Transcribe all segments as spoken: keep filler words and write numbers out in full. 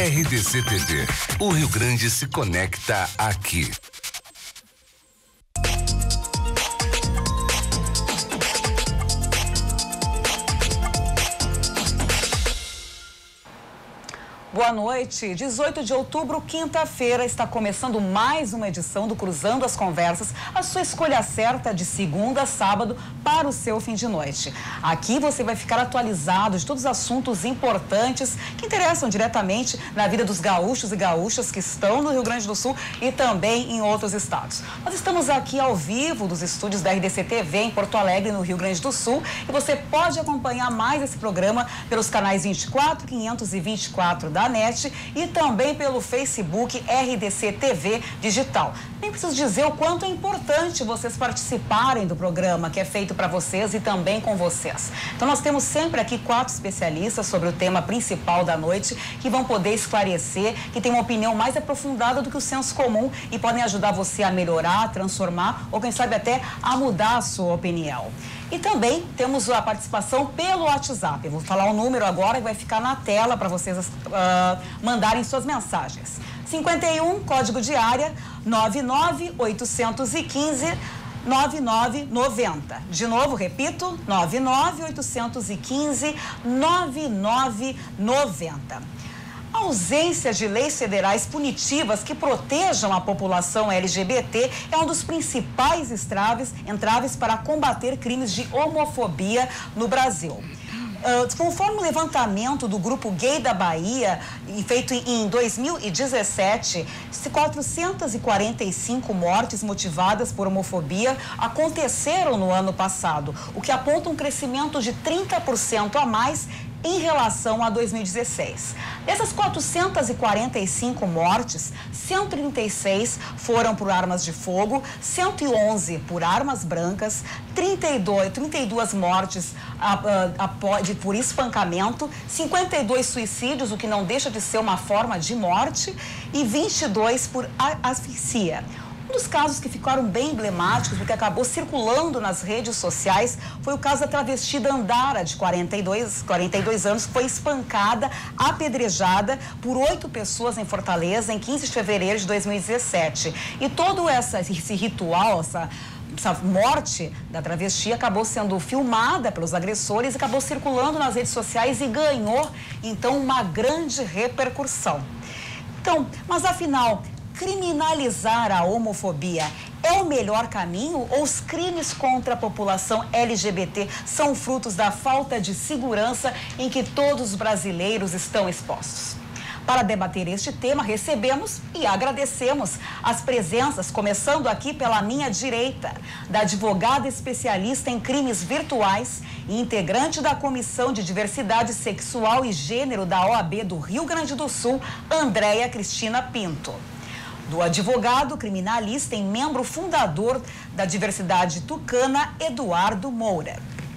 R D C T V. O Rio Grande se conecta aqui. Boa noite. dezoito de outubro, quinta-feira, está começando mais uma edição do Cruzando as Conversas, a sua escolha certa de segunda a sábado para o seu fim de noite. Aqui você vai ficar atualizado de todos os assuntos importantes que interessam diretamente na vida dos gaúchos e gaúchas que estão no Rio Grande do Sul e também em outros estados. Nós estamos aqui ao vivo dos estúdios da R D C T V em Porto Alegre, no Rio Grande do Sul, e você pode acompanhar mais esse programa pelos canais vinte e quatro, quinhentos e vinte e quatro da NET e também pelo Facebook R D C T V Digital. Nem preciso dizer o quanto é importante vocês participarem do programa que é feito para vocês e também com vocês. Então nós temos sempre aqui quatro especialistas sobre o tema principal da noite que vão poder esclarecer, que tem uma opinião mais aprofundada do que o senso comum e podem ajudar você a melhorar, a transformar ou quem sabe até a mudar a sua opinião. E também temos a participação pelo WhatsApp. Eu vou falar o número agora e vai ficar na tela para vocês uh, mandarem suas mensagens. cinquenta e um, código de área, nove nove oito um cinco, nove nove nove zero. De novo, repito, nove nove oito um cinco, nove nove nove zero. A ausência de leis federais punitivas que protejam a população L G B T é um dos principais entraves, entraves para combater crimes de homofobia no Brasil. Uh, conforme o levantamento do Grupo Gay da Bahia, feito em dois mil e dezessete, quatrocentas e quarenta e cinco mortes motivadas por homofobia aconteceram no ano passado, o que aponta um crescimento de trinta por cento a mais em relação a dois mil e dezesseis. Dessas quatrocentas e quarenta e cinco mortes, cento e trinta e seis foram por armas de fogo, cento e onze por armas brancas, trinta e dois, trinta e duas mortes a, a, a, de, por espancamento, cinquenta e dois suicídios, o que não deixa de ser uma forma de morte, e vinte e dois por asfixia. Um dos casos que ficaram bem emblemáticos, porque acabou circulando nas redes sociais, foi o caso da travesti Dandara, de quarenta e dois, quarenta e dois anos, que foi espancada, apedrejada por oito pessoas em Fortaleza em quinze de fevereiro de dois mil e dezessete. E todo essa, esse ritual, essa... Essa morte da travesti acabou sendo filmada pelos agressores, acabou circulando nas redes sociais e ganhou, então, uma grande repercussão. Então, mas afinal, criminalizar a homofobia é o melhor caminho ou os crimes contra a população L G B T são frutos da falta de segurança em que todos os brasileiros estão expostos? Para debater este tema, recebemos e agradecemos as presenças, começando aqui pela minha direita, da advogada especialista em crimes virtuais e integrante da Comissão de Diversidade Sexual e Gênero da O A B do Rio Grande do Sul, Andréia Cristina Pinto. Do advogado criminalista e membro fundador da Diversidade Tucana, Eduardo Moura.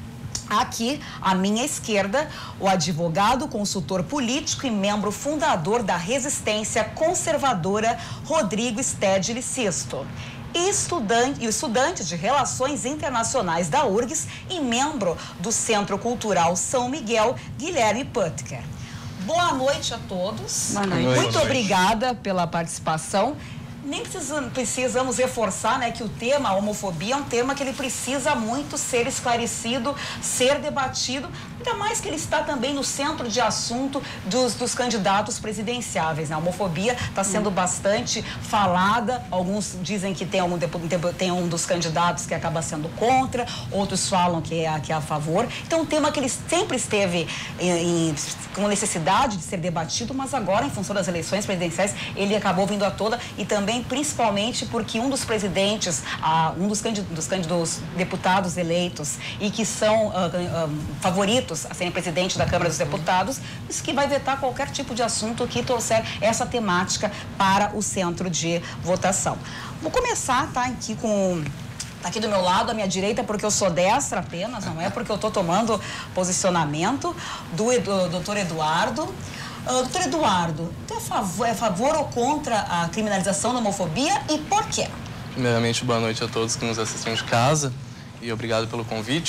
Aqui, à minha esquerda, o advogado, consultor político e membro fundador da Resistência Conservadora, Rodrigo Stedley Sisto. E estudante, e estudante de Relações Internacionais da U R G S e membro do Centro Cultural São Miguel, Guilherme Putker. Boa noite a todos. Boa noite. Muito Boa noite. Obrigada pela participação. Nem precisamos, precisamos reforçar, né, que o tema a homofobia é um tema que ele precisa muito ser esclarecido, ser debatido, ainda mais que ele está também no centro de assunto dos, dos candidatos presidenciáveis. Né? A homofobia está sendo hum. bastante falada, alguns dizem que tem, algum, tem um dos candidatos que acaba sendo contra, outros falam que é, que é a favor. Então, um tema que ele sempre esteve em, em, com necessidade de ser debatido, mas agora, em função das eleições presidenciais, ele acabou vindo à tona e também principalmente porque um dos presidentes, uh, um dos, dos, dos deputados eleitos e que são uh, uh, favoritos a serem presidente da Câmara dos Deputados, disse que vai vetar qualquer tipo de assunto que trouxer essa temática para o centro de votação. Vou começar, tá, aqui com... Aqui do meu lado, à minha direita, porque eu sou destra apenas, não é porque eu estou tomando posicionamento, do, do doutor Eduardo. Uh, doutor Eduardo, é a, favor, é a favor ou contra a criminalização da homofobia e por quê? Primeiramente, boa noite a todos que nos assistem de casa e obrigado pelo convite.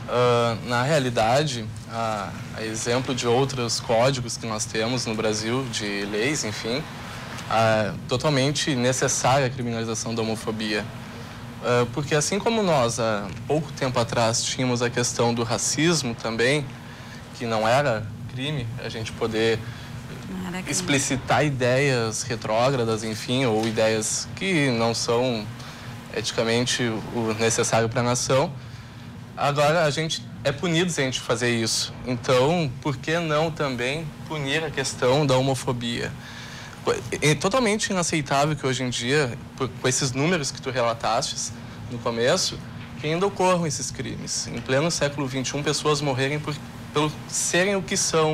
Uh, na realidade, a, a exemplo de outros códigos que nós temos no Brasil, de leis, enfim, é totalmente necessária a criminalização da homofobia. Uh, porque assim como nós, há pouco tempo atrás, tínhamos a questão do racismo também, que não era crime, a gente poder explicitar ideias retrógradas, enfim, ou ideias que não são eticamente o necessário para a nação. Agora, a gente é punido se a gente fazer isso. Então, por que não também punir a questão da homofobia? É totalmente inaceitável que hoje em dia, por, com esses números que tu relataste no começo, que ainda ocorram esses crimes. Em pleno século vinte e um, pessoas morrerem por, pelo serem o que são.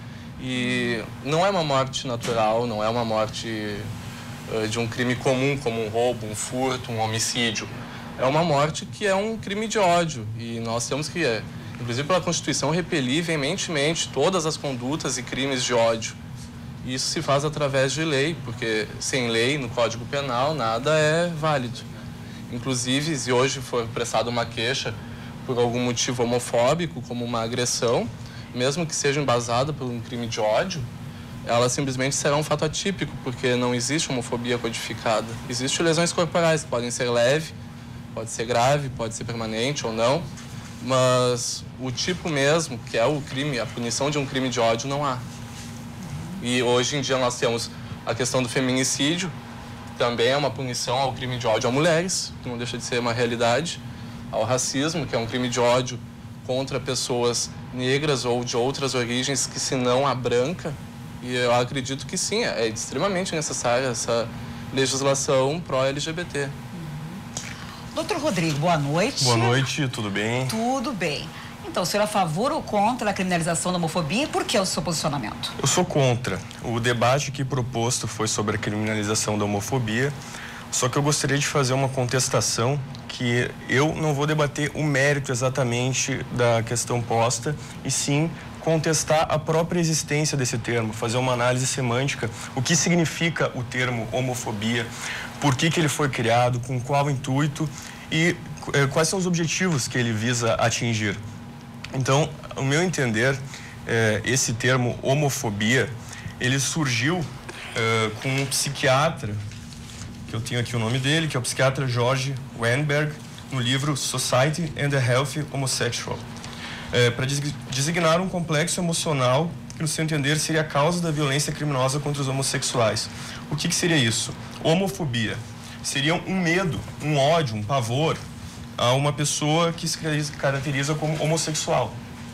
E não é uma morte natural, não é uma morte uh, de um crime comum, como um roubo, um furto, um homicídio. É uma morte que é um crime de ódio. E nós temos que, inclusive pela Constituição, repelir veementemente todas as condutas e crimes de ódio. E isso se faz através de lei, porque sem lei, no Código Penal, nada é válido. Inclusive, se hoje for prestada uma queixa por algum motivo homofóbico, como uma agressão, mesmo que seja embasada por um crime de ódio, ela simplesmente será um fato atípico, porque não existe homofobia codificada. Existem lesões corporais, que podem ser leves, pode ser grave, pode ser permanente ou não, mas o tipo mesmo, que é o crime, a punição de um crime de ódio, não há. E hoje em dia nós temos a questão do feminicídio, também é uma punição ao crime de ódio a mulheres, que não deixa de ser uma realidade, ao racismo, que é um crime de ódio contra pessoas negras ou de outras origens que se não a branca. E eu acredito que sim, é extremamente necessária essa legislação pró-L G B T. Doutor Rodrigo, boa noite. Boa noite, tudo bem? Tudo bem. Então, o senhor é a favor ou contra a criminalização da homofobia e por que o seu posicionamento? Eu sou contra. O debate aqui proposto foi sobre a criminalização da homofobia, só que eu gostaria de fazer uma contestação que eu não vou debater o mérito exatamente da questão posta, e sim contestar a própria existência desse termo, fazer uma análise semântica, o que significa o termo homofobia, por que que ele foi criado, com qual intuito e eh, quais são os objetivos que ele visa atingir. Então, ao meu entender, eh, esse termo homofobia, ele surgiu eh, com um psiquiatra, que eu tenho aqui o nome dele, que é o psiquiatra George Weinberg, no livro Society and the Healthy Homosexual, é, para designar um complexo emocional que, no seu entender, seria a causa da violência criminosa contra os homossexuais. O que que seria isso? Homofobia seria um medo, um ódio, um pavor a uma pessoa que se caracteriza como homossexual.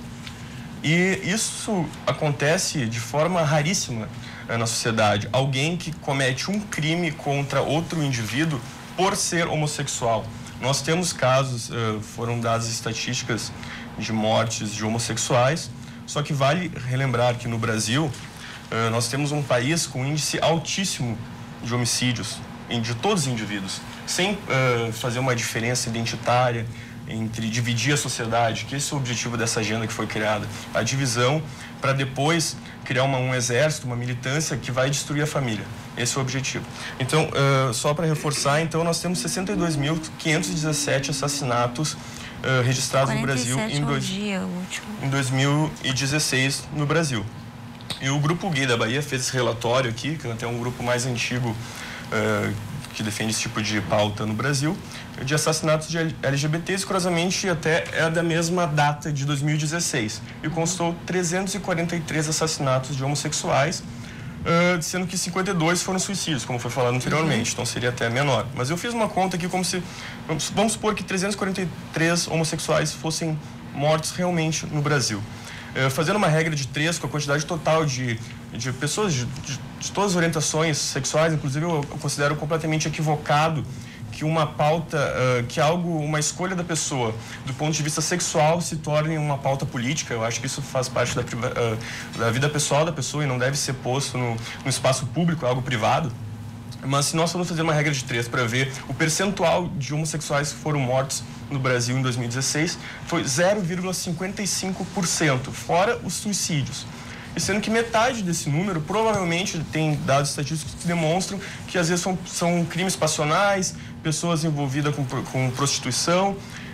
E isso acontece de forma raríssima na sociedade. Alguém que comete um crime contra outro indivíduo por ser homossexual. Nós temos casos, foram dadas estatísticas de mortes de homossexuais, só que vale relembrar que no Brasil nós temos um país com índice altíssimo de homicídios de todos os indivíduos, sem fazer uma diferença identitária entre dividir a sociedade, que esse é o objetivo dessa agenda que foi criada, a divisão para depois criar uma, um exército, uma militância que vai destruir a família. Esse é o objetivo. Então, uh, só para reforçar, então nós temos sessenta e dois mil quinhentos e dezessete assassinatos uh, registrados no Brasil em, dois, dia, último. em dois mil e dezesseis no Brasil. E o Grupo Gay da Bahia fez esse relatório aqui, que é até um grupo mais antigo uh, que defende esse tipo de pauta no Brasil, de assassinatos de L G B Ts, curiosamente até é da mesma data de dois mil e dezesseis, e constou trezentos e quarenta e três assassinatos de homossexuais, uh, sendo que cinquenta e dois foram suicídios, como foi falado anteriormente, então seria até menor. Mas eu fiz uma conta aqui como se, vamos, vamos supor que trezentos e quarenta e três homossexuais fossem mortos realmente no Brasil. Uh, fazendo uma regra de três com a quantidade total de, de pessoas de, de, de todas as orientações sexuais, inclusive eu, eu considero completamente equivocado que uma pauta, uh, que algo, uma escolha da pessoa do ponto de vista sexual se torne uma pauta política. Eu acho que isso faz parte da, uh, da vida pessoal da pessoa e não deve ser posto no, no espaço público, algo privado. Mas se nós formos fazer uma regra de três para ver o percentual de homossexuais que foram mortos no Brasil em dois mil e dezesseis, foi zero vírgula cinquenta e cinco por cento, fora os suicídios. E sendo que metade desse número provavelmente tem dados estatísticos que demonstram que às vezes são, são crimes passionais, pessoas envolvidas com, com prostituição,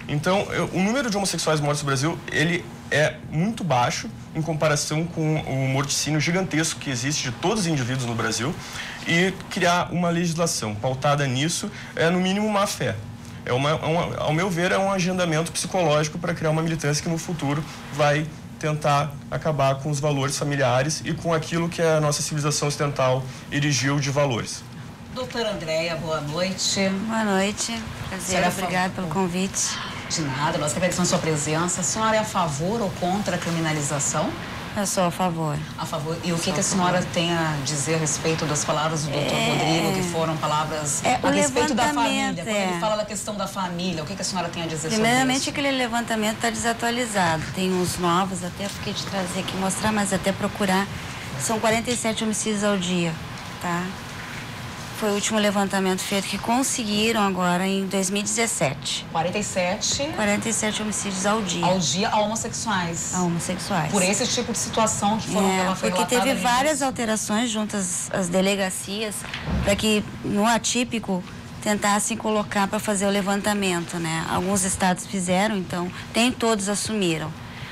Então, eu, o número de homossexuais mortos no Brasil, ele é muito baixo em comparação com o morticínio gigantesco que existe de todos os indivíduos no Brasil, e criar uma legislação pautada nisso é, no mínimo, má fé. É uma, é uma, ao meu ver, é um agendamento psicológico para criar uma militância que no futuro vai tentar acabar com os valores familiares e com aquilo que a nossa civilização ocidental erigiu de valores. Doutora Andréia, boa noite. Boa noite. Prazer, obrigada pelo convite. De nada, nós que agradecemos a sua presença. A senhora é a favor ou contra a criminalização? Eu sou a favor. A favor. E o que, que a senhora tem a dizer a respeito das palavras do doutor É... Rodrigo, que foram palavras é, a respeito da família? Quando é... ele fala da questão da família, o que, que a senhora tem a dizer sobre isso? Primeiramente, aquele levantamento está desatualizado. Tem uns novos, até fiquei de trazer aqui, mostrar, mas até procurar. São quarenta e sete homicídios ao dia, tá? Foi o último levantamento feito que conseguiram agora em dois mil e dezessete. quarenta e sete... quarenta e sete homicídios ao dia. Ao dia a homossexuais. A homossexuais. Por esse tipo de situação que foram, é, ela foi porque teve relatada várias nisso. alterações junto às, às delegacias para que no atípico tentassem colocar para fazer o levantamento, né? Alguns estados fizeram, então nem todos assumiram.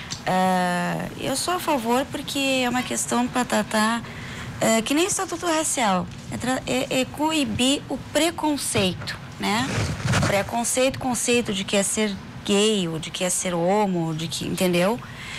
Uh, eu sou a favor porque é uma questão para tratar uh, que nem estatuto racial, é, é, é coibir o preconceito, né? Preconceito, conceito de que é ser gay, ou de que é ser homo, de que, entendeu?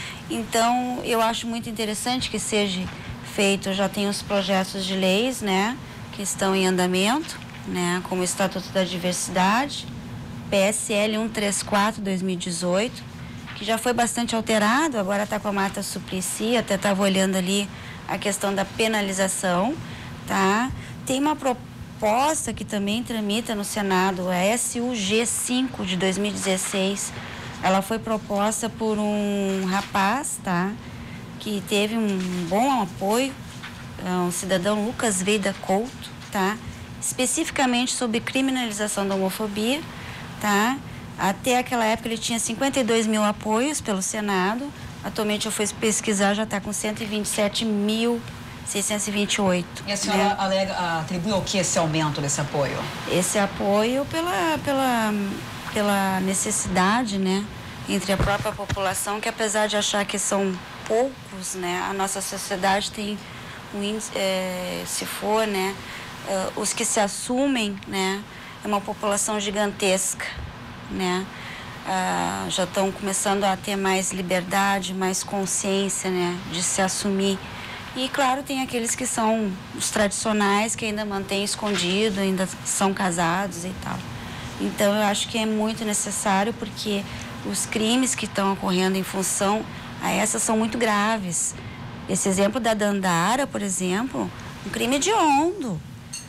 Então, eu acho muito interessante que seja feito, já tem os projetos de leis, né? Que estão em andamento, né? Como o Estatuto da Diversidade, P S L cento e trinta e quatro, dois mil e dezoito, que já foi bastante alterado, agora está com a Marta Suplicy, até estava olhando ali a questão da penalização, tá? Tem uma proposta que também tramita no Senado, a S U G cinco de dois mil e dezesseis, ela foi proposta por um rapaz, tá? Que teve um bom apoio, um cidadão Lucas Veida Couto, tá? Especificamente sobre criminalização da homofobia, tá? Até aquela época ele tinha cinquenta e dois mil apoios pelo Senado. Atualmente eu fui pesquisar, já está com cento e vinte e sete mil seiscentos e vinte e oito. E a senhora, né? alega, atribui ao que esse aumento desse apoio? Esse apoio pela, pela, pela necessidade, né? Entre a própria população, que apesar de achar que são poucos, né? A nossa sociedade tem um índice, é, se for, né? Uh, os que se assumem, né? É uma população gigantesca, né? Uh, já estão começando a ter mais liberdade, mais consciência, né? De se assumir. E, claro, tem aqueles que são os tradicionais, que ainda mantêm escondido, ainda são casados e tal. Então, eu acho que é muito necessário, porque os crimes que estão ocorrendo em função a essas são muito graves. Esse exemplo da Dandara, por exemplo, um crime hediondo.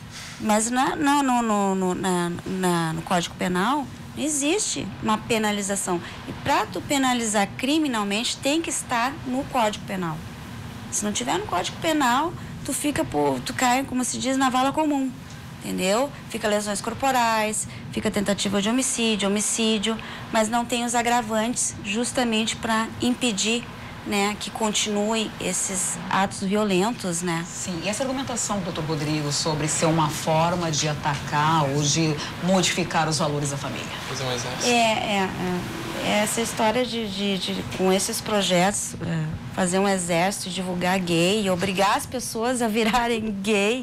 Mas na, na, no, no, no, na, na, no Código Penal não existe uma penalização. E para tu penalizar criminalmente, tem que estar no Código Penal. Se não tiver no Código Penal, tu fica por, tu cai, como se diz, na vala comum. Entendeu? Fica lesões corporais, fica tentativa de homicídio, homicídio, mas não tem os agravantes justamente para impedir, né, que continuem esses atos violentos, né? Sim, e essa argumentação, doutor Rodrigo, sobre ser uma forma de atacar ou de modificar os valores da família? Fazer um exército. É, é, é essa história de, de, de, com esses projetos, é, fazer um exército, divulgar gay, obrigar as pessoas a virarem gay,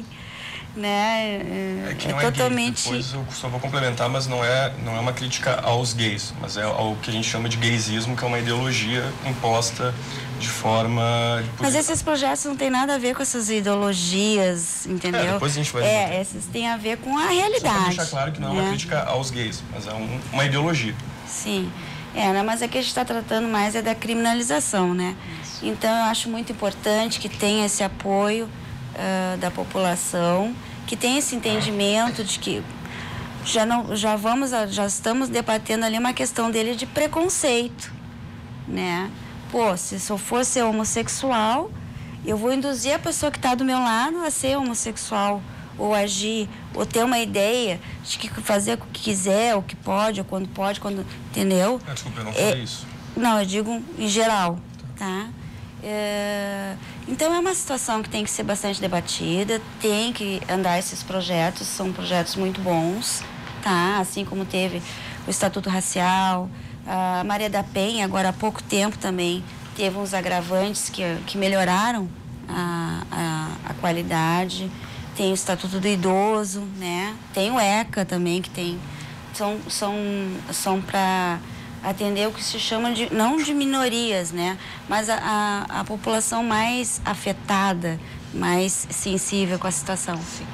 né? É, é, que é não totalmente... É gay. Depois eu só vou complementar, mas não é, não é uma crítica aos gays, mas é ao que a gente chama de gaysismo, que é uma ideologia imposta de forma... De mas esses projetos não tem nada a ver com essas ideologias, entendeu? É, depois a gente vai É, esses têm a ver com a realidade. Só pra deixar claro que não é uma né? crítica aos gays, mas é um, uma ideologia. Sim, é, né? Mas aqui a gente está tratando mais é da criminalização, né? Isso. Então eu acho muito importante que tenha esse apoio uh, da população, que tenha esse entendimento de que já não, já vamos, já estamos debatendo ali uma questão dele de preconceito, né? Pô, se eu for ser homossexual, eu vou induzir a pessoa que está do meu lado a ser homossexual, ou agir, ou ter uma ideia de que fazer o que quiser, o que pode, ou quando pode, quando, entendeu? Ah, desculpa, eu não falei é, isso. Não, eu digo em geral, tá? É, então é uma situação que tem que ser bastante debatida, tem que andar esses projetos, são projetos muito bons, tá? Assim como teve o Estatuto Racial, A Maria da Penha, agora há pouco tempo também, teve uns agravantes que, que melhoraram a, a, a qualidade. Tem o Estatuto do Idoso, né? Tem o ECA também, que tem... São, são, são para atender o que se chama de... Não de minorias, né? Mas a, a, a população mais afetada, mais sensível com a situação. Sim.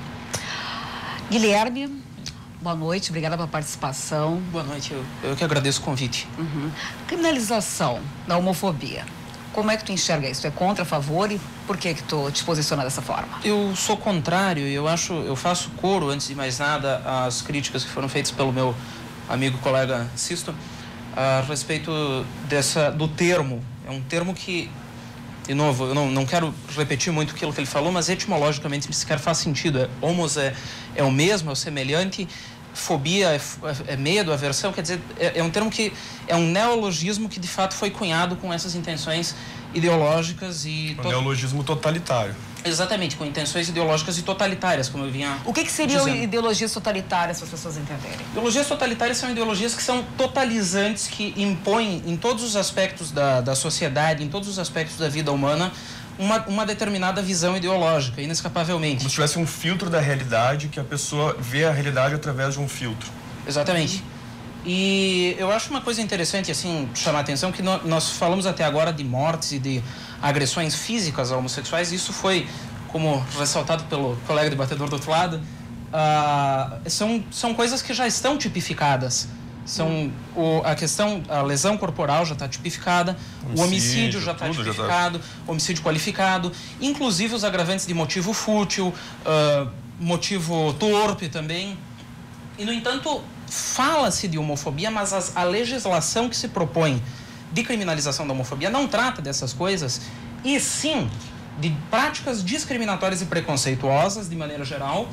Guilherme, boa noite, obrigada pela participação. Boa noite, eu, eu que agradeço o convite. Uhum. Criminalização da homofobia. Como é que tu enxerga isso? É contra, a favor? E por que que tu te posiciona dessa forma? Eu sou contrário, eu acho, eu faço coro, antes de mais nada, às críticas que foram feitas pelo meu amigo colega Sisto a respeito dessa, do termo. É um termo que, de novo, eu não, não quero repetir muito aquilo que ele falou, mas etimologicamente sequer faz sentido. É, homos é, é o mesmo, é o semelhante, fobia é, é medo, aversão, quer dizer, é, é um termo que é um neologismo que de fato foi cunhado com essas intenções ideológicas e... Um neologismo totalitário. Exatamente, com intenções ideológicas e totalitárias, como eu vinha O que, que seriam dizendo. ideologias totalitárias, para as pessoas entenderem? Ideologias totalitárias são ideologias que são totalizantes, que impõem em todos os aspectos da, da sociedade, em todos os aspectos da vida humana, uma, uma determinada visão ideológica, inescapavelmente. Como se tivesse um filtro da realidade, que a pessoa vê a realidade através de um filtro. Exatamente. E eu acho uma coisa interessante, assim, chamar a atenção, que no, nós falamos até agora de mortes e de agressões físicas a homossexuais, e isso foi, como ressaltado pelo colega debatedor do outro lado, uh, são, são coisas que já estão tipificadas. São o, a questão, a lesão corporal já está tipificada, homicídio, o homicídio já está tipificado, já tá... homicídio qualificado, inclusive os agravantes de motivo fútil, uh, motivo torpe também. E, no entanto, fala-se de homofobia, mas as, a legislação que se propõe de criminalização da homofobia não trata dessas coisas, e sim de práticas discriminatórias e preconceituosas, de maneira geral,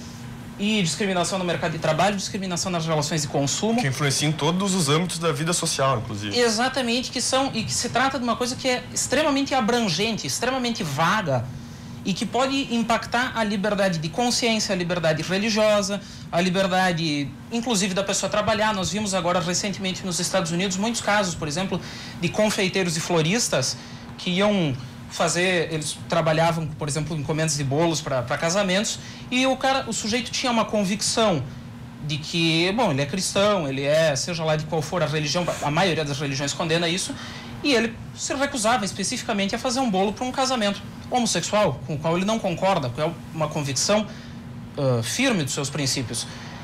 e discriminação no mercado de trabalho, discriminação nas relações de consumo. Que influencia em todos os âmbitos da vida social, inclusive. Exatamente, que são, e que se trata de uma coisa que é extremamente abrangente, extremamente vaga, e que pode impactar a liberdade de consciência, a liberdade religiosa, a liberdade, inclusive, da pessoa trabalhar. Nós vimos agora, recentemente, nos Estados Unidos, muitos casos, por exemplo, de confeiteiros e floristas que iam fazer, eles trabalhavam, por exemplo, encomendas de bolos para casamentos, e o cara, o sujeito tinha uma convicção de que, bom, ele é cristão, ele é, seja lá de qual for a religião, a maioria das religiões condena isso, e ele se recusava especificamente a fazer um bolo para um casamento homossexual, com o qual ele não concorda, que é uma convicção uh, firme dos seus princípios.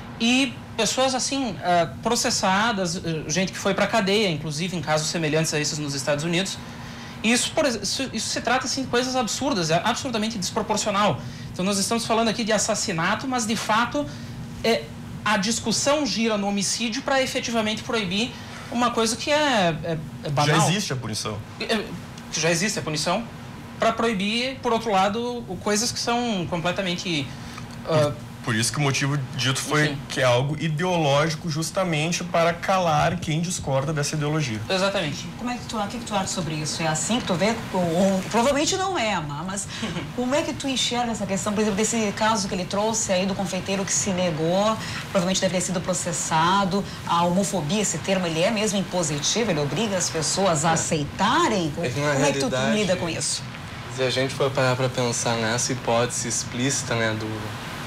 E pessoas assim, uh, processadas, uh, gente que foi para a cadeia, inclusive em casos semelhantes a esses nos Estados Unidos. E isso, por, isso, isso se trata assim, de coisas absurdas, é absurdamente desproporcional. Então nós estamos falando aqui de assassinato, mas de fato é, a discussão gira no homicídio para efetivamente proibir uma coisa que é, é, é banal. Já existe a punição. É, já existe a punição, para proibir, por outro lado, coisas que são completamente... Uh, por isso que o motivo dito foi enfim. que é algo ideológico, justamente para calar quem discorda dessa ideologia. Exatamente. Como é que tu, o que, que tu acha sobre isso? É assim que tu vê? Ou, ou, provavelmente não é, mas como é que tu enxerga essa questão, por exemplo, desse caso que ele trouxe aí do confeiteiro que se negou, provavelmente deve ter sido processado, a homofobia, esse termo, ele é mesmo impositivo, ele obriga as pessoas a aceitarem? Como é que, como é que tu, tu lida com isso? Se a gente for parar para pensar nessa hipótese explícita, né, do,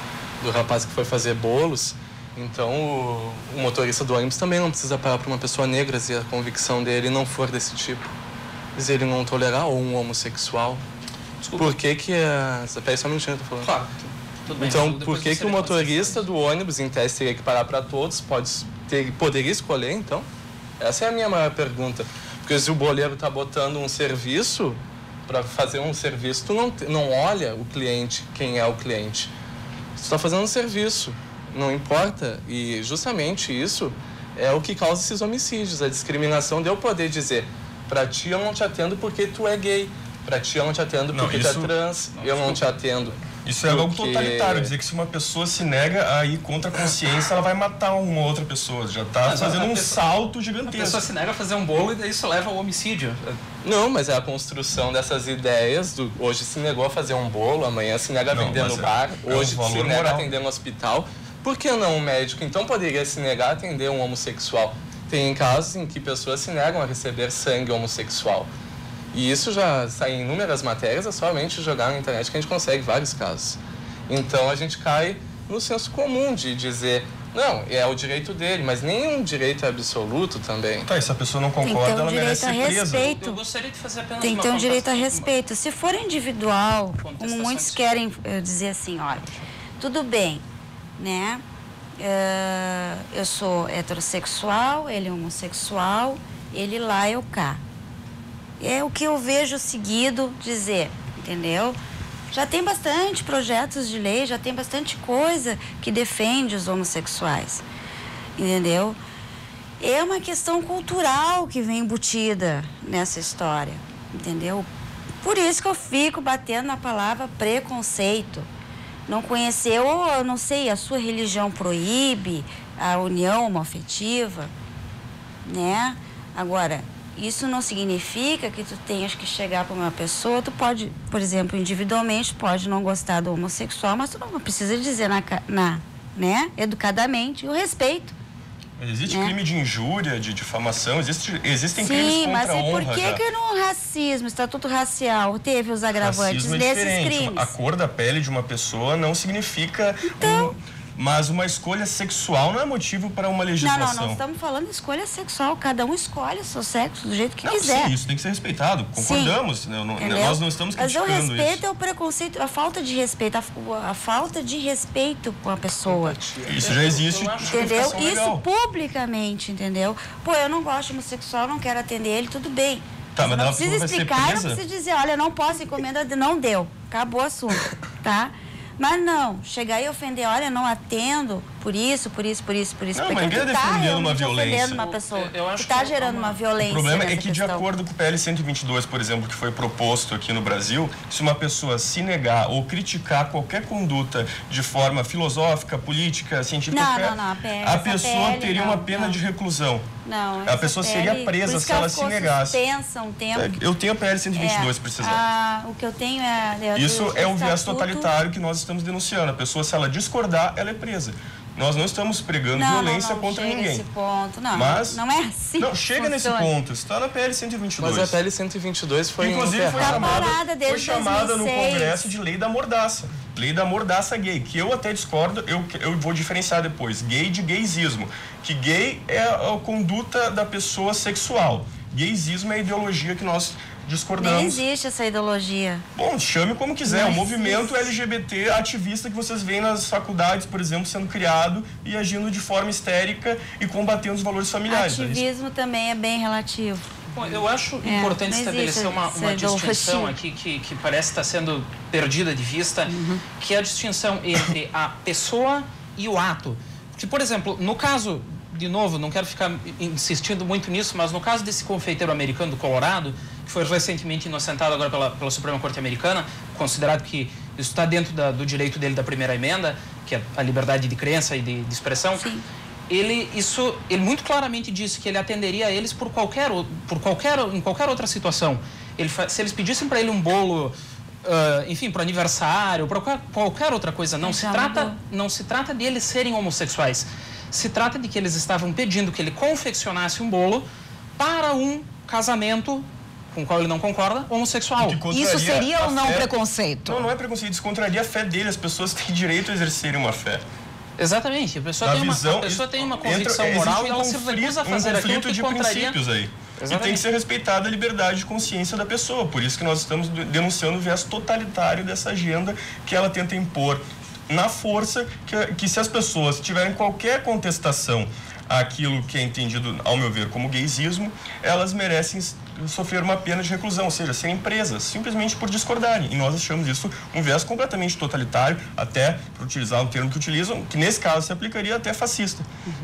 do rapaz que foi fazer bolos, então o, o motorista do ônibus também não precisa parar para uma pessoa negra se a convicção dele não for desse tipo. Se ele não tolerar, ou um homossexual. Desculpa. Por que que... A... Espera aí só um minutinho, eu tô falando. Claro. Tudo bem, então, por que que o motorista do ônibus, em tese, teria que parar para todos? Pode ter, poderia escolher, então? Essa é a minha maior pergunta. Porque se o boleiro está botando um serviço... Para fazer um serviço, tu não, não olha o cliente, quem é o cliente. Tu está fazendo um serviço, não importa. E justamente isso é o que causa esses homicídios, a discriminação de eu poder dizer, para ti eu não te atendo porque tu é gay, para ti eu não te atendo porque não, isso, tu é trans, não, eu não te atendo. Isso é algo totalitário, dizer que se uma pessoa se nega a ir contra a consciência, ela vai matar uma outra pessoa. Já está fazendo um pessoa, salto gigantesco. A pessoa se nega a fazer um bolo e daí isso leva ao homicídio. Não, mas é a construção dessas ideias. Do, hoje se negou a fazer um bolo, amanhã se nega a vender no bar, é, hoje é um se nega moral. a atender no hospital. Por que não um médico? Então poderia se negar a atender um homossexual. tem casos em que pessoas se negam a receber sangue homossexual. E isso já sai em inúmeras matérias, é somente jogar na internet que a gente consegue vários casos. Então a gente cai no senso comum de dizer, não, é o direito dele, mas nenhum direito é absoluto também. Tá, e se a pessoa não concorda, ela merece ser presa. Eu gostaria de fazer apenas Tem que uma ter um direito a uma- respeito. Se for individual, como Contestação muitos de- querem eh, dizer assim, olha, tudo bem, né? Eh, eu sou heterossexual, ele é homossexual, ele lá, eu cá. É o que eu vejo seguido dizer, entendeu? Já tem bastante projetos de lei, já tem bastante coisa que defende os homossexuais, entendeu? É uma questão cultural que vem embutida nessa história, entendeu? Por isso que eu fico batendo na palavra preconceito. Não conhecer, ou eu não sei, a sua religião proíbe a união homoafetiva, né? Agora, isso não significa que tu tenhas que chegar para uma pessoa, tu pode, por exemplo, individualmente, pode não gostar do homossexual, mas tu não precisa dizer na, na né, educadamente o respeito. Existe né? crime de injúria, de difamação, existe, existem Sim, crimes contra mas a e honra por que já. que no racismo, estatuto racial, teve os agravantes Racismo é nesses diferente. crimes? A cor da pele de uma pessoa não significa... Então... Um... Mas uma escolha sexual não é motivo para uma Não, legislação. não, nós estamos falando de escolha sexual. Cada um escolhe o seu sexo do jeito que Não, quiser. sim, isso tem que ser respeitado. Concordamos. Né? Não, Entendeu? nós não estamos Mas o criticando respeito isso. é o preconceito, a falta de respeito, a, a falta de respeito com a pessoa. Isso já existe. Eu acho- Entendeu? justificação legal. Isso publicamente, entendeu? Pô, eu não gosto de homossexual, não quero atender ele, tudo bem. Tá, mas não ela precisa vai ser explicar, não presa? precisa dizer, olha, não posso encomenda, não deu. Acabou o assunto, tá? Mas não, chegar e ofender, olha, não atendo por isso, por isso, por isso, por isso. Não, porque mas ninguém tu é tá defendendo uma realmente violência. ofendendo uma pessoa. Eu- eu acho tu tá que gerando é uma- uma violência. O problema é nessa que, de questão. acordo com o P L cento e vinte e dois, por exemplo, que foi proposto aqui no Brasil, se uma pessoa se negar ou criticar qualquer conduta de forma filosófica, política, científica, Não, qualquer, não, não, a P L, a essa pessoa P L, teria não, uma pena não. de reclusão. Não, A essa pessoa P seria L, presa por isso se que ela se ficou negasse. suspensa um tempo. Eu tenho a P L cento e vinte e dois, se É, precisar. a- o que eu tenho é... é Isso do é um viés estatuto- totalitário que nós estamos denunciando. A pessoa, se ela discordar, ela é presa. Nós não estamos pregando Não, violência não, não, contra chega ninguém. nesse ponto. Não, Mas- não é assim. Não, que chega nesse funciona. ponto. Está na P L cento e vinte e dois. Mas a P L cento e vinte e dois foi Inclusive foi enterrada. Tá parada chamada, desde foi chamada no dois mil e seis. Congresso de Lei da Mordaça. Lei da Mordaça gay, que eu até discordo, eu, eu vou diferenciar depois. Gay de gaysismo. Que gay é a conduta da pessoa sexual. Gaysismo é a ideologia que nós Nem discordamos. existe essa ideologia. Bom, chame como quiser. Não o movimento existe. L G B T ativista que vocês veem nas faculdades, por exemplo, sendo criado e agindo de forma histérica e combatendo os valores familiares. Ativismo também é bem relativo. Bom, eu acho É, importante não estabelecer existe uma, essa uma ideologia. distinção aqui que, que parece estar sendo perdida de vista, Uhum. que é a distinção entre a pessoa e o ato. Porque, por exemplo, no caso, de novo, não quero ficar insistindo muito nisso, mas no caso desse confeiteiro americano do Colorado, que foi recentemente inocentado agora pela, pela Suprema Corte Americana, considerado que isso está dentro da, do direito dele da primeira emenda, que é a liberdade de crença e de, de expressão. Sim. Ele, isso, ele muito claramente disse que ele atenderia a eles por qualquer, o- por qualquer, em qualquer outra situação. Ele, fa- se eles pedissem para ele um bolo, ah, enfim, para aniversário, para qualquer, qualquer outra coisa, não Ele se, já trata, mudou. não se trata de eles serem homossexuais. Se trata de que eles estavam pedindo que ele confeccionasse um bolo para um casamento com o qual ele não concorda, homossexual. Que contraria Isso seria a ou não fé- preconceito? Não, não é preconceito, isso contraria a fé dele. As pessoas têm direito a exercerem uma fé. Exatamente. A pessoa, Da tem uma, visão, a pessoa tem uma entra- convicção existe moral um e ela se conflito- recusa a fazer um aquilo conflito que de contraria... princípios aí. E tem Exatamente. que ser respeitada a liberdade de consciência da pessoa. Por isso que nós estamos de- denunciando o viés totalitário dessa agenda que ela tenta impor na força que, que se as pessoas tiverem qualquer contestação àquilo que é entendido, ao meu ver, como gaysismo, elas merecem sofrer uma pena de reclusão, ou seja, serem presas, simplesmente por discordarem. E nós achamos isso um viés completamente totalitário, até, para utilizar um termo que utilizam, que nesse caso se aplicaria até fascista.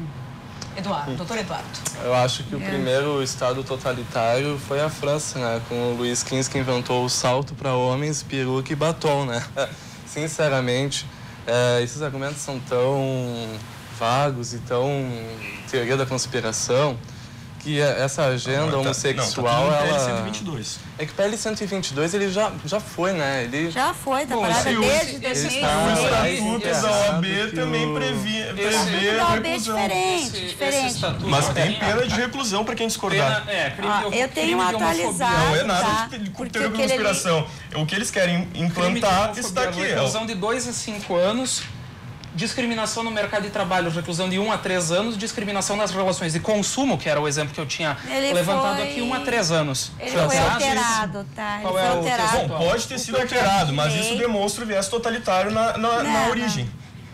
Eduardo, doutor Eduardo. Eu acho que o É. primeiro estado totalitário foi a França, né? Com o Luiz quinze que inventou o salto para homens, peruca e batom, né? Sinceramente, é, esses argumentos são tão vagos e tão teoria da conspiração que essa agenda Agora tá- homossexual, não, tá tudo no P L ela... cento e vinte e dois. É que o P L cento e vinte e dois, ele já, já foi, né? Ele... Já foi, tá Bom, parada esse- desde esse- dois mil e esse- O Ah, dezesseis. estatuto esse- da O A B esse- também previ, prevê O da O A B é reclusão. diferente, Esse- esse diferente. estatuto Mas tem tem- pena de reclusão para quem discordar. Pena, é, crime Ah, de, eu crime tenho de atualizado. homofobia. Não é nada tá? de Porque teoria da aquele ali- conspiração. O que eles querem Crime de implantar homofobia, está aqui. É o- reclusão de dois a cinco anos, discriminação no mercado de trabalho, reclusão de um a três anos, discriminação nas relações de consumo, que era o exemplo que eu tinha Ele levantado foi- aqui, um a três anos. Ele Tá foi certo? alterado, tá? Ele Qual foi é o alterado. texto? Bom, pode ter sido alterado, mas isso demonstra o viés totalitário na, na, na Não, origem.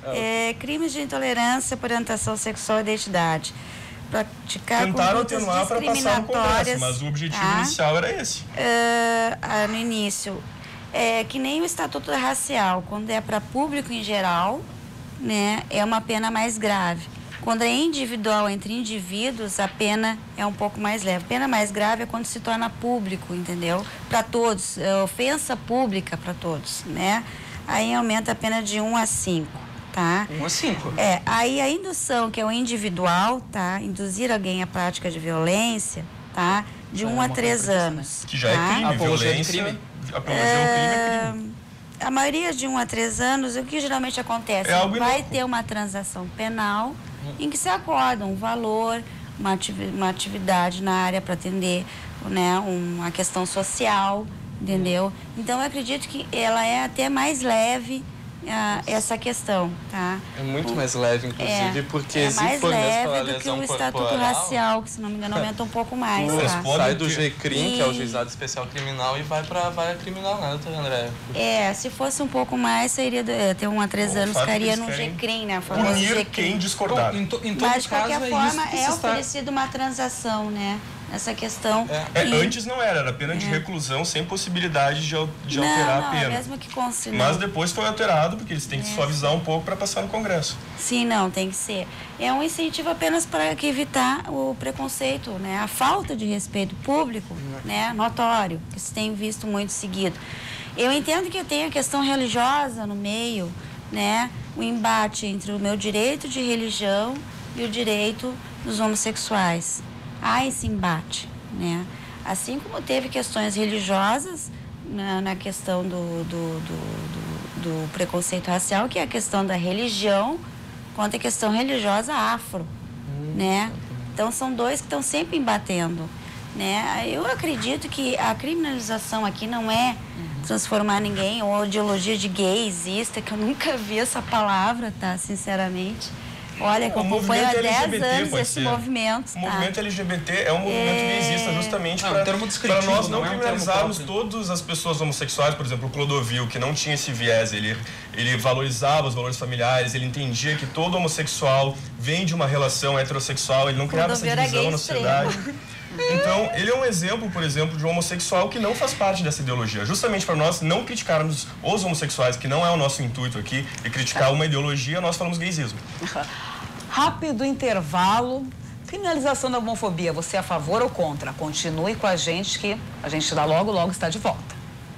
É, crimes de intolerância por orientação sexual e identidade. Praticar Tentaram condutas atenuar para passar no Congresso, discriminatórias, mas o objetivo tá? inicial era esse. Ah, ah, no início, é que nem o estatuto racial, quando é para público em geral, né, é uma pena mais grave. Quando é individual entre indivíduos, a pena é um pouco mais leve. Pena mais grave é quando se torna público, entendeu? Para todos, é ofensa pública para todos, né? Aí aumenta a pena de um a cinco, tá? um a cinco. É, aí a indução, que é o individual, tá? Induzir alguém à prática de violência, tá? De um a três anos. Que já é tá? crime, Apologia de violência. crime. Apologia ao crime é crime. A maioria de um a três anos, o que geralmente acontece? É algo Vai inócuo. ter uma transação penal em que se acorda um valor, uma, ativi- uma atividade na área para atender, né, uma questão social, entendeu? Então, eu acredito que ela é até mais leve, ah, essa questão, tá? É muito mais leve, inclusive, É, porque é se mais for mesmo pela leve do que lesão o estatuto corporal, racial, que se não me engano aumenta um pouco mais, tu tá? sai do G C R I M, que é o E- Juizado Especial Criminal, e vai pra vara criminal, né, doutora André? É, se fosse um pouco mais, seria do, é, ter um a três O anos, fato que ficaria eles no querem G C R I M, né? O famoso Punir G C R I quem M. discordar. Em, to, em todo Mas, de caso, qualquer é forma, isso que é se está... oferecida uma transação, né? Essa questão. É, E- antes não era, era pena de reclusão sem possibilidade de, al- de não, alterar não, a pena. mesmo que consiga. Mas depois foi alterado, porque eles têm que É. suavizar um pouco para passar no Congresso. Sim, não, tem que ser. É um incentivo apenas para que evitar o preconceito, né? A falta de respeito público, né? Notório, que se tem visto muito seguido. Eu entendo que tem a questão religiosa no meio, né? O embate entre o meu direito de religião e o direito dos homossexuais. Há esse embate, né? Assim como teve questões religiosas na, na questão do, do, do, do, do preconceito racial, que é a questão da religião, quanto a questão religiosa afro, né? Então, são dois que estão sempre embatendo, né? Eu acredito que a criminalização aqui não é transformar ninguém, ou a ideologia de gaysista, que eu nunca vi essa palavra, tá? Sinceramente. Olha, que eu O acompanho há movimento dez L G B T anos pode esse ser. movimento, O tá? movimento L G B T é um movimento gaysista justamente Não, para um termo descritivo, nós não, não é um termo criminalizarmos próprio. todas as pessoas homossexuais. Por exemplo, o Clodovil, que não tinha esse viés, ele, ele valorizava os valores familiares, ele entendia que todo homossexual vem de uma relação heterossexual, ele não criava essa Clodovil era divisão gay na sociedade. Então, ele é um exemplo, por exemplo, de um homossexual que não faz parte dessa ideologia. Justamente para nós não criticarmos os homossexuais, que não é o nosso intuito aqui, e criticar uma ideologia, nós falamos gaysismo. Rápido intervalo. Criminalização da homofobia, você é a favor ou contra? Continue com a gente que a gente dá logo, logo está de volta.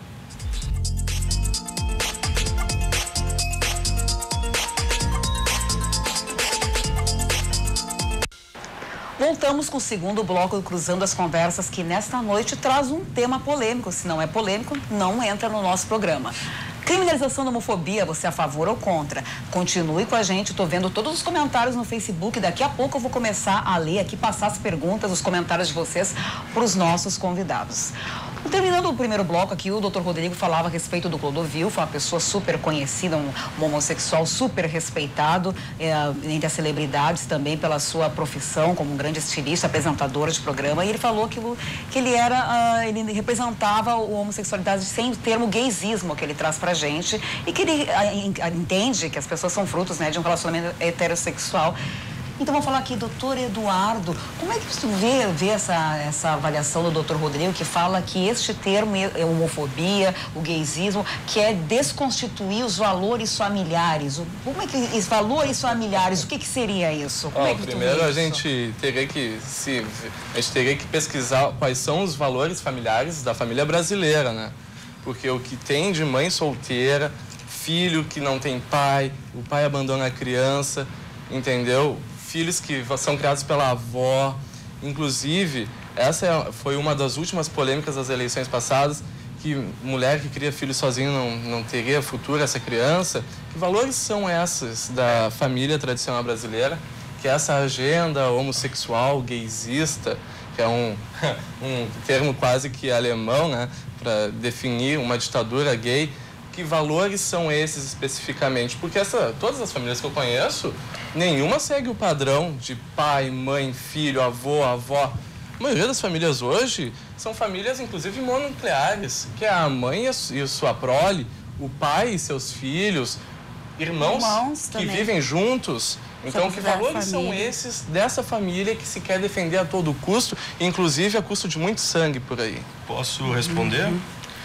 Voltamos com o segundo bloco do Cruzando as Conversas, que nesta noite traz um tema polêmico. Se não é polêmico, não entra no nosso programa. Criminalização da homofobia, você é a favor ou contra? Continue com a gente, estou vendo todos os comentários no Facebook. Daqui a pouco eu vou começar a ler aqui, passar as perguntas, os comentários de vocês para os nossos convidados. Terminando o primeiro bloco aqui, o doutor Rodrigo falava a respeito do Clodovil, foi uma pessoa super conhecida, um, um homossexual super respeitado é, entre as celebridades também pela sua profissão como um grande estilista, apresentador de programa, e ele falou que, o, que ele era, uh, ele representava a homossexualidade sem o termo gaysismo que ele traz pra gente, e que ele uh, entende que as pessoas são frutos, né, de um relacionamento heterossexual. Então, vamos falar aqui, doutor Eduardo, como é que você vê, vê essa, essa avaliação do doutor Rodrigo, que fala que este termo é homofobia, o gaysismo, que é desconstituir os valores familiares. O, como é que, os valores familiares, o que, que seria isso? Como Ó, é que tu primeiro vê a isso? gente teria que se a gente teria que pesquisar quais são os valores familiares da família brasileira, né? Porque o que tem de mãe solteira, filho que não tem pai, o pai abandona a criança, entendeu? Filhos que são criados pela avó, Inclusive, essa foi uma das últimas polêmicas das eleições passadas, que mulher que cria filho sozinho não, não teria futuro, essa criança. Que valores são esses da família tradicional brasileira? Que essa agenda homossexual, gaysista, que é um, um termo quase que alemão, né, para definir uma ditadura gay. Que valores são esses especificamente? Porque essa, todas as famílias que eu conheço, nenhuma segue o padrão de pai, mãe, filho, avô, avó. A maioria das famílias hoje são famílias, inclusive, mononucleares, que é a mãe e sua prole, o pai e seus filhos, irmãos, irmãos que vivem juntos. Então, Somos que valores são esses dessa família que se quer defender a todo custo, inclusive a custo de muito sangue por aí? Posso responder? Uhum.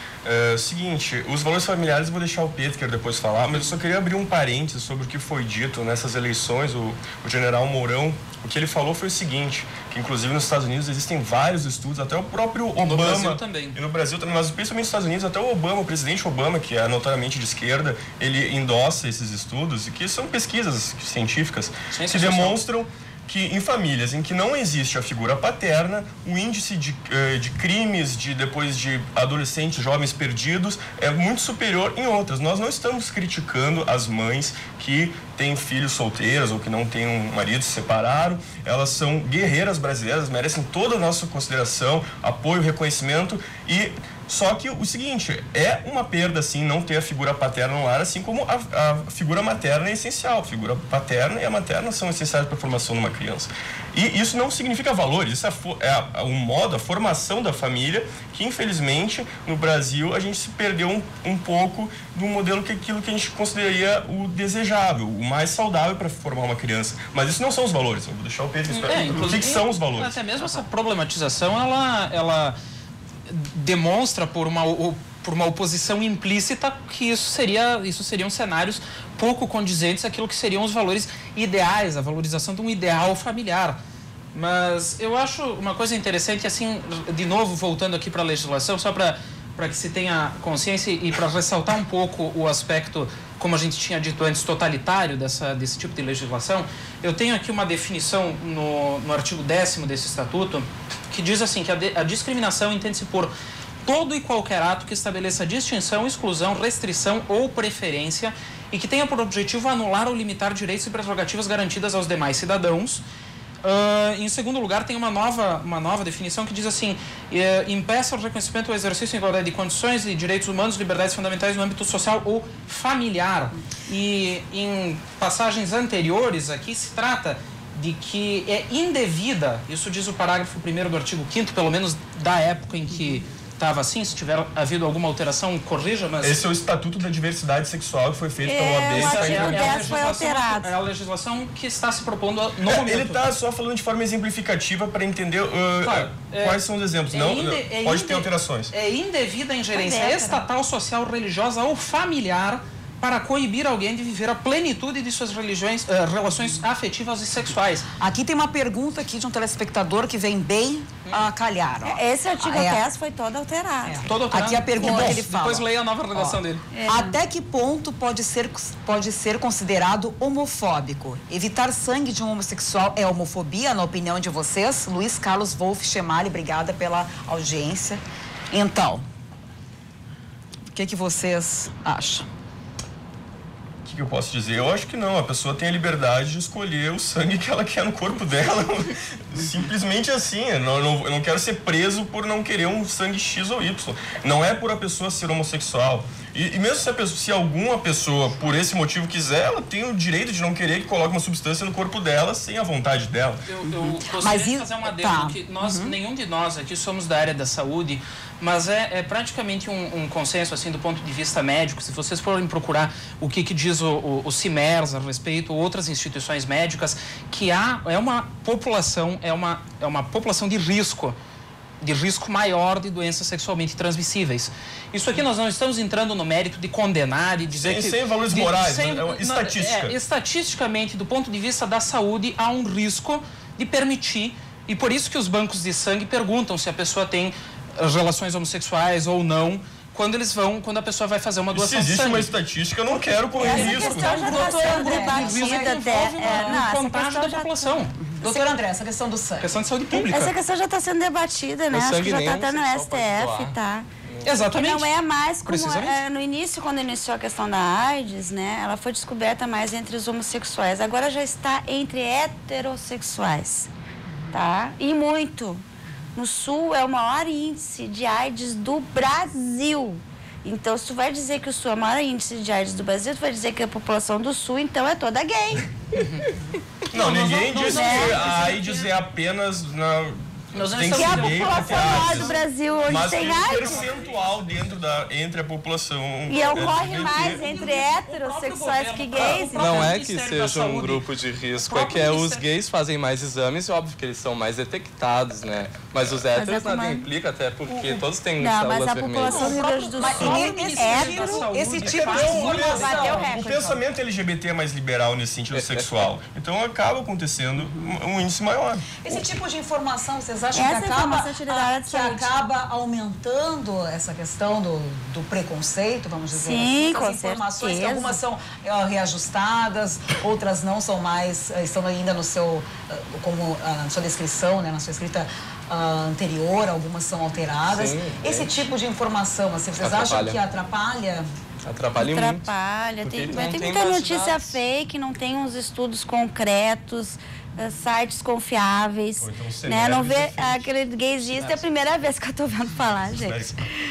É, seguinte, os valores familiares eu vou deixar o Peter depois falar, mas eu só queria abrir um parênteses sobre o que foi dito nessas eleições. O, o general Mourão, o que ele falou foi o seguinte, que inclusive nos Estados Unidos existem vários estudos, até o próprio Obama... No Brasil também. E no Brasil também, mas principalmente nos Estados Unidos, até o Obama, o presidente Obama, que é notoriamente de esquerda, ele endossa esses estudos, e que são pesquisas científicas Sim, que demonstram que em famílias em que não existe a figura paterna, o índice de, de crimes, de depois de adolescentes, jovens perdidos, é muito superior em outras. Nós não estamos criticando as mães que têm filhos solteiros ou que não têm um marido, se separaram. Elas são guerreiras brasileiras, merecem toda a nossa consideração, apoio, reconhecimento. E só que o seguinte, é uma perda, sim, não ter a figura paterna no lar, assim como a, a figura materna é essencial. A figura paterna e a materna são essenciais para a formação de uma criança. E isso não significa valor, isso é, é um modo, a formação da família, que infelizmente no Brasil a gente se perdeu um, um pouco do modelo que aquilo que a gente consideraria o desejável, o mais saudável para formar uma criança. Mas isso não são os valores. Eu vou deixar o Pedro explicar. É, o que, que são os valores? Até mesmo essa problematização, ela... ela... demonstra por uma, por uma oposição implícita que isso, seria, isso seriam cenários pouco condizentes àquilo que seriam os valores ideais, a valorização de um ideal familiar. Mas eu acho uma coisa interessante, assim, de novo, voltando aqui para a legislação, só para para que se tenha consciência e para ressaltar um pouco o aspecto, como a gente tinha dito antes, totalitário dessa, desse tipo de legislação, eu tenho aqui uma definição no, no artigo décimo desse estatuto, que diz assim, que a, de, a discriminação entende-se por todo e qualquer ato que estabeleça distinção, exclusão, restrição ou preferência e que tenha por objetivo anular ou limitar direitos e prerrogativas garantidas aos demais cidadãos. Uh, em segundo lugar, tem uma nova, uma nova definição que diz assim, eh, impeça o reconhecimento, o exercício em igualdade de condições e direitos humanos, liberdades fundamentais no âmbito social ou familiar. E em passagens anteriores aqui se trata de que é indevida, isso diz o parágrafo primeiro do artigo quinto, pelo menos da época em que estava assim, se tiver havido alguma alteração, corrija, mas... Esse é o Estatuto da Diversidade Sexual que foi feito é, pela O A B. O artigo é, dez foi alterado. É a legislação que está se propondo no é, momento. Ele está só falando de forma exemplificativa para entender uh, claro, é, quais são os exemplos. É não, inde, é pode inde, ter alterações. É indevida a ingerência estatal, social, religiosa ou familiar para coibir alguém de viver a plenitude de suas religiões, uh, relações afetivas e sexuais. Aqui tem uma pergunta aqui de um telespectador que vem bem a calhar. Ó. Esse artigo é. dez foi todo alterado. É. Todo alterado. Aqui a pergunta que ele fala. Depois leia a nova redação ó, dele. É. Até que ponto pode ser, pode ser considerado homofóbico? Evitar sangue de um homossexual é homofobia, na opinião de vocês? Luiz Carlos Wolff Chemali, obrigada pela audiência. Então, o que, que vocês acham? O que eu posso dizer? Eu acho que não. A pessoa tem a liberdade de escolher o sangue que ela quer no corpo dela. Simplesmente assim. Eu não, eu não quero ser preso por não querer um sangue X ou Y. Não é por a pessoa ser homossexual. E, e mesmo se, a pessoa, se alguma pessoa, por esse motivo, quiser, ela tem o direito de não querer que coloque uma substância no corpo dela sem a vontade dela. Eu, eu gostaria mas de fazer uma adendo, tá. que nós, uhum. nenhum de nós aqui somos da área da saúde, mas é, é praticamente um, um consenso, assim, do ponto de vista médico. Se vocês forem procurar o que, que diz o, o, o CIMERS a respeito, outras instituições médicas, que há, é uma população, é uma, é uma população de risco, de risco maior de doenças sexualmente transmissíveis. Isso aqui nós não estamos entrando no mérito de condenar e dizer sem, que... Sem valores de, morais, sem, é uma estatística. É, estatisticamente, do ponto de vista da saúde, há um risco de permitir, e por isso que os bancos de sangue perguntam se a pessoa tem relações homossexuais ou não, quando eles vão, quando a pessoa vai fazer uma doação de sangue. Se existe uma estatística, eu não quero correr risco. Essa questão já está sendo debatida até... Um contágio da população. Doutor André, essa questão do sangue. Questão de saúde pública. Essa questão já está sendo debatida, né? O Acho que sangue já nem está até no homossexual S T pode F, doar. tá? Exatamente. Que não é mais como Precisamente. é, no início, quando iniciou a questão da AIDS, né? Ela foi descoberta mais entre os homossexuais. Agora já está entre heterossexuais, tá? E muito. No Sul é o maior índice de AIDS do Brasil. Então, se tu vai dizer que o Sul é o maior índice de AIDS do Brasil, tu vai dizer que a população do Sul, então, é toda gay. Não, ninguém nós disse vamos- que a AIDS é apenas na... Nós não tem que Que é a estamos- ser gay pra ter população maior AIDS. do Brasil onde Mas tem tem um AIDS. percentual dentro da, entre a população. E ocorre L G B T. mais entre heterossexuais que gays. O Não próprio é que Ministério da seja um Saúde- grupo de risco, o é próprio que é, os Ministério- gays fazem mais exames e óbvio que eles são mais detectados, né? Mas os é héteros como nada a- implica, até porque todos têm Não, células mas a vermelhas. população do Rio Grande do Mas Sul e- é esse hétero. tipo, esse tipo Então, de olha só, informação... o o recorde. pensamento L G B T é mais liberal nesse sentido sexual. Então acaba acontecendo um um índice maior. Esse tipo de informação, vocês acham Essa que acaba, informação te dá a- área de que saúde. acaba aumentando essa questão do, do preconceito, vamos dizer Sim, assim? com Essas informações que certeza. algumas são eh, reajustadas, outras não são mais, eh, estão ainda no seu, eh, como ah, na sua descrição, né, na sua escrita ah, anterior, algumas são alteradas. Sim, Esse gente. tipo de informação, assim, vocês acham Atrapalha. que atrapalha? Atrapalha muito. Atrapalha. porque Tem, não tem tem muita base de notícia dados. fake, não tem uns estudos concretos, eh, sites confiáveis. Ou então Né? Não cérebros vê e fakes. aquele gaysista, é a primeira vez que eu tô vendo falar, gente.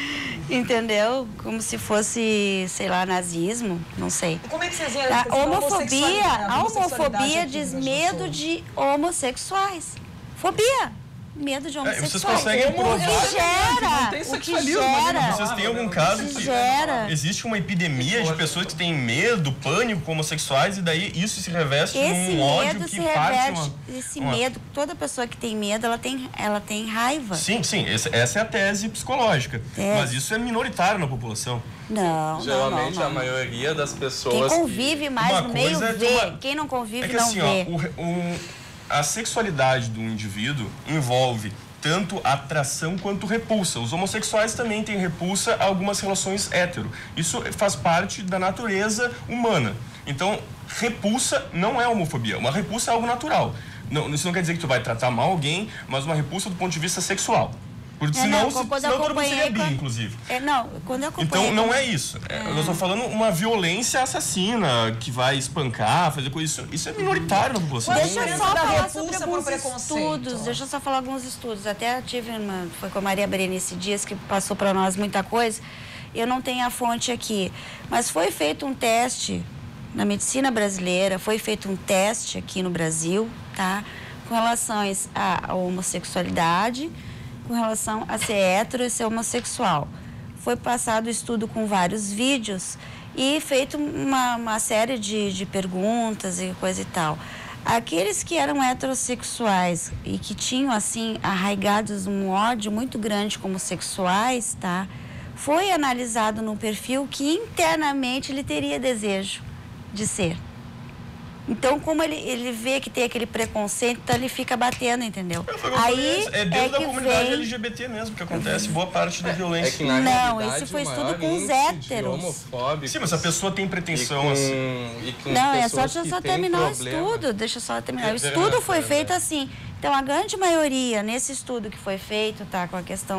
Entendeu? Como se fosse, sei lá, nazismo, não sei. Como é que vocês veem A questão da homofobia, homossexualidade- a homossexualidade homofobia aqui no diz Rio Grande do medo Sul? de homossexuais. Fobia. Medo de homossexuais. vocês conseguem O provar- que gera? Não tem O que sexualismo, gera? né? Vocês têm algum caso Que que gera. existe uma epidemia de pessoas que têm medo, pânico com homossexuais e daí isso se reveste Esse num ódio medo que se parte reverte, uma... esse uma- medo, toda pessoa que tem medo, ela tem, ela tem raiva. Sim, sim, essa, essa é a tese psicológica. É. Mas isso é minoritário na população. Não, Geralmente não, não, a não. maioria das Quem pessoas convive mais Uma no meio coisa é vê. uma- Quem não convive É que não assim, vê. ó, o re- o- a sexualidade do indivíduo envolve tanto atração quanto repulsa. Os homossexuais também têm repulsa a algumas relações hétero. Isso faz parte da natureza humana. Então, repulsa não é homofobia. Uma repulsa é algo natural. Não, isso não quer dizer que tu vai tratar mal alguém, mas uma repulsa do ponto de vista sexual. Porque É, senão, não, se, quando eu senão todo mundo seria acompanhei bi, com- inclusive. É, não, quando eu acompanhei... Então não com- é isso. É, Eu estou falando uma violência assassina que vai espancar, fazer coisa. Isso, isso é minoritário na população. Qual a Deixa eu diferença só da falar repulsa sobre pro alguns preconceito? estudos. Deixa eu só falar alguns estudos. Até tive uma... Foi com a Maria Berenice Dias, que passou para nós muita coisa. Eu não tenho a fonte aqui. Mas foi feito um teste na medicina brasileira, foi feito um teste aqui no Brasil, tá? Com relação à homossexualidade, com relação a ser hétero e ser homossexual. Foi passado o estudo com vários vídeos e feito uma, uma série de, de perguntas e coisa e tal. Aqueles que eram heterossexuais e que tinham, assim, arraigados um ódio muito grande como sexuais, tá? Foi analisado no perfil que internamente ele teria desejo de ser. Então, como ele, ele vê que tem aquele preconceito, então ele fica batendo, entendeu? Foi como eu falei, Aí é dentro é da que comunidade vem... L G B T mesmo que acontece boa parte da violência. é que na Não, realidade, esse foi o estudo maior com os índice de héteros. homofóbicos Sim, mas a pessoa tem e pretensão com, assim. e com Não, é só, pessoas deixa eu que só têm terminar o problema. estudo, deixa eu só terminar. É O estudo verdade, foi é feito verdade. assim. Então, a grande maioria, nesse estudo que foi feito, tá, com a questão...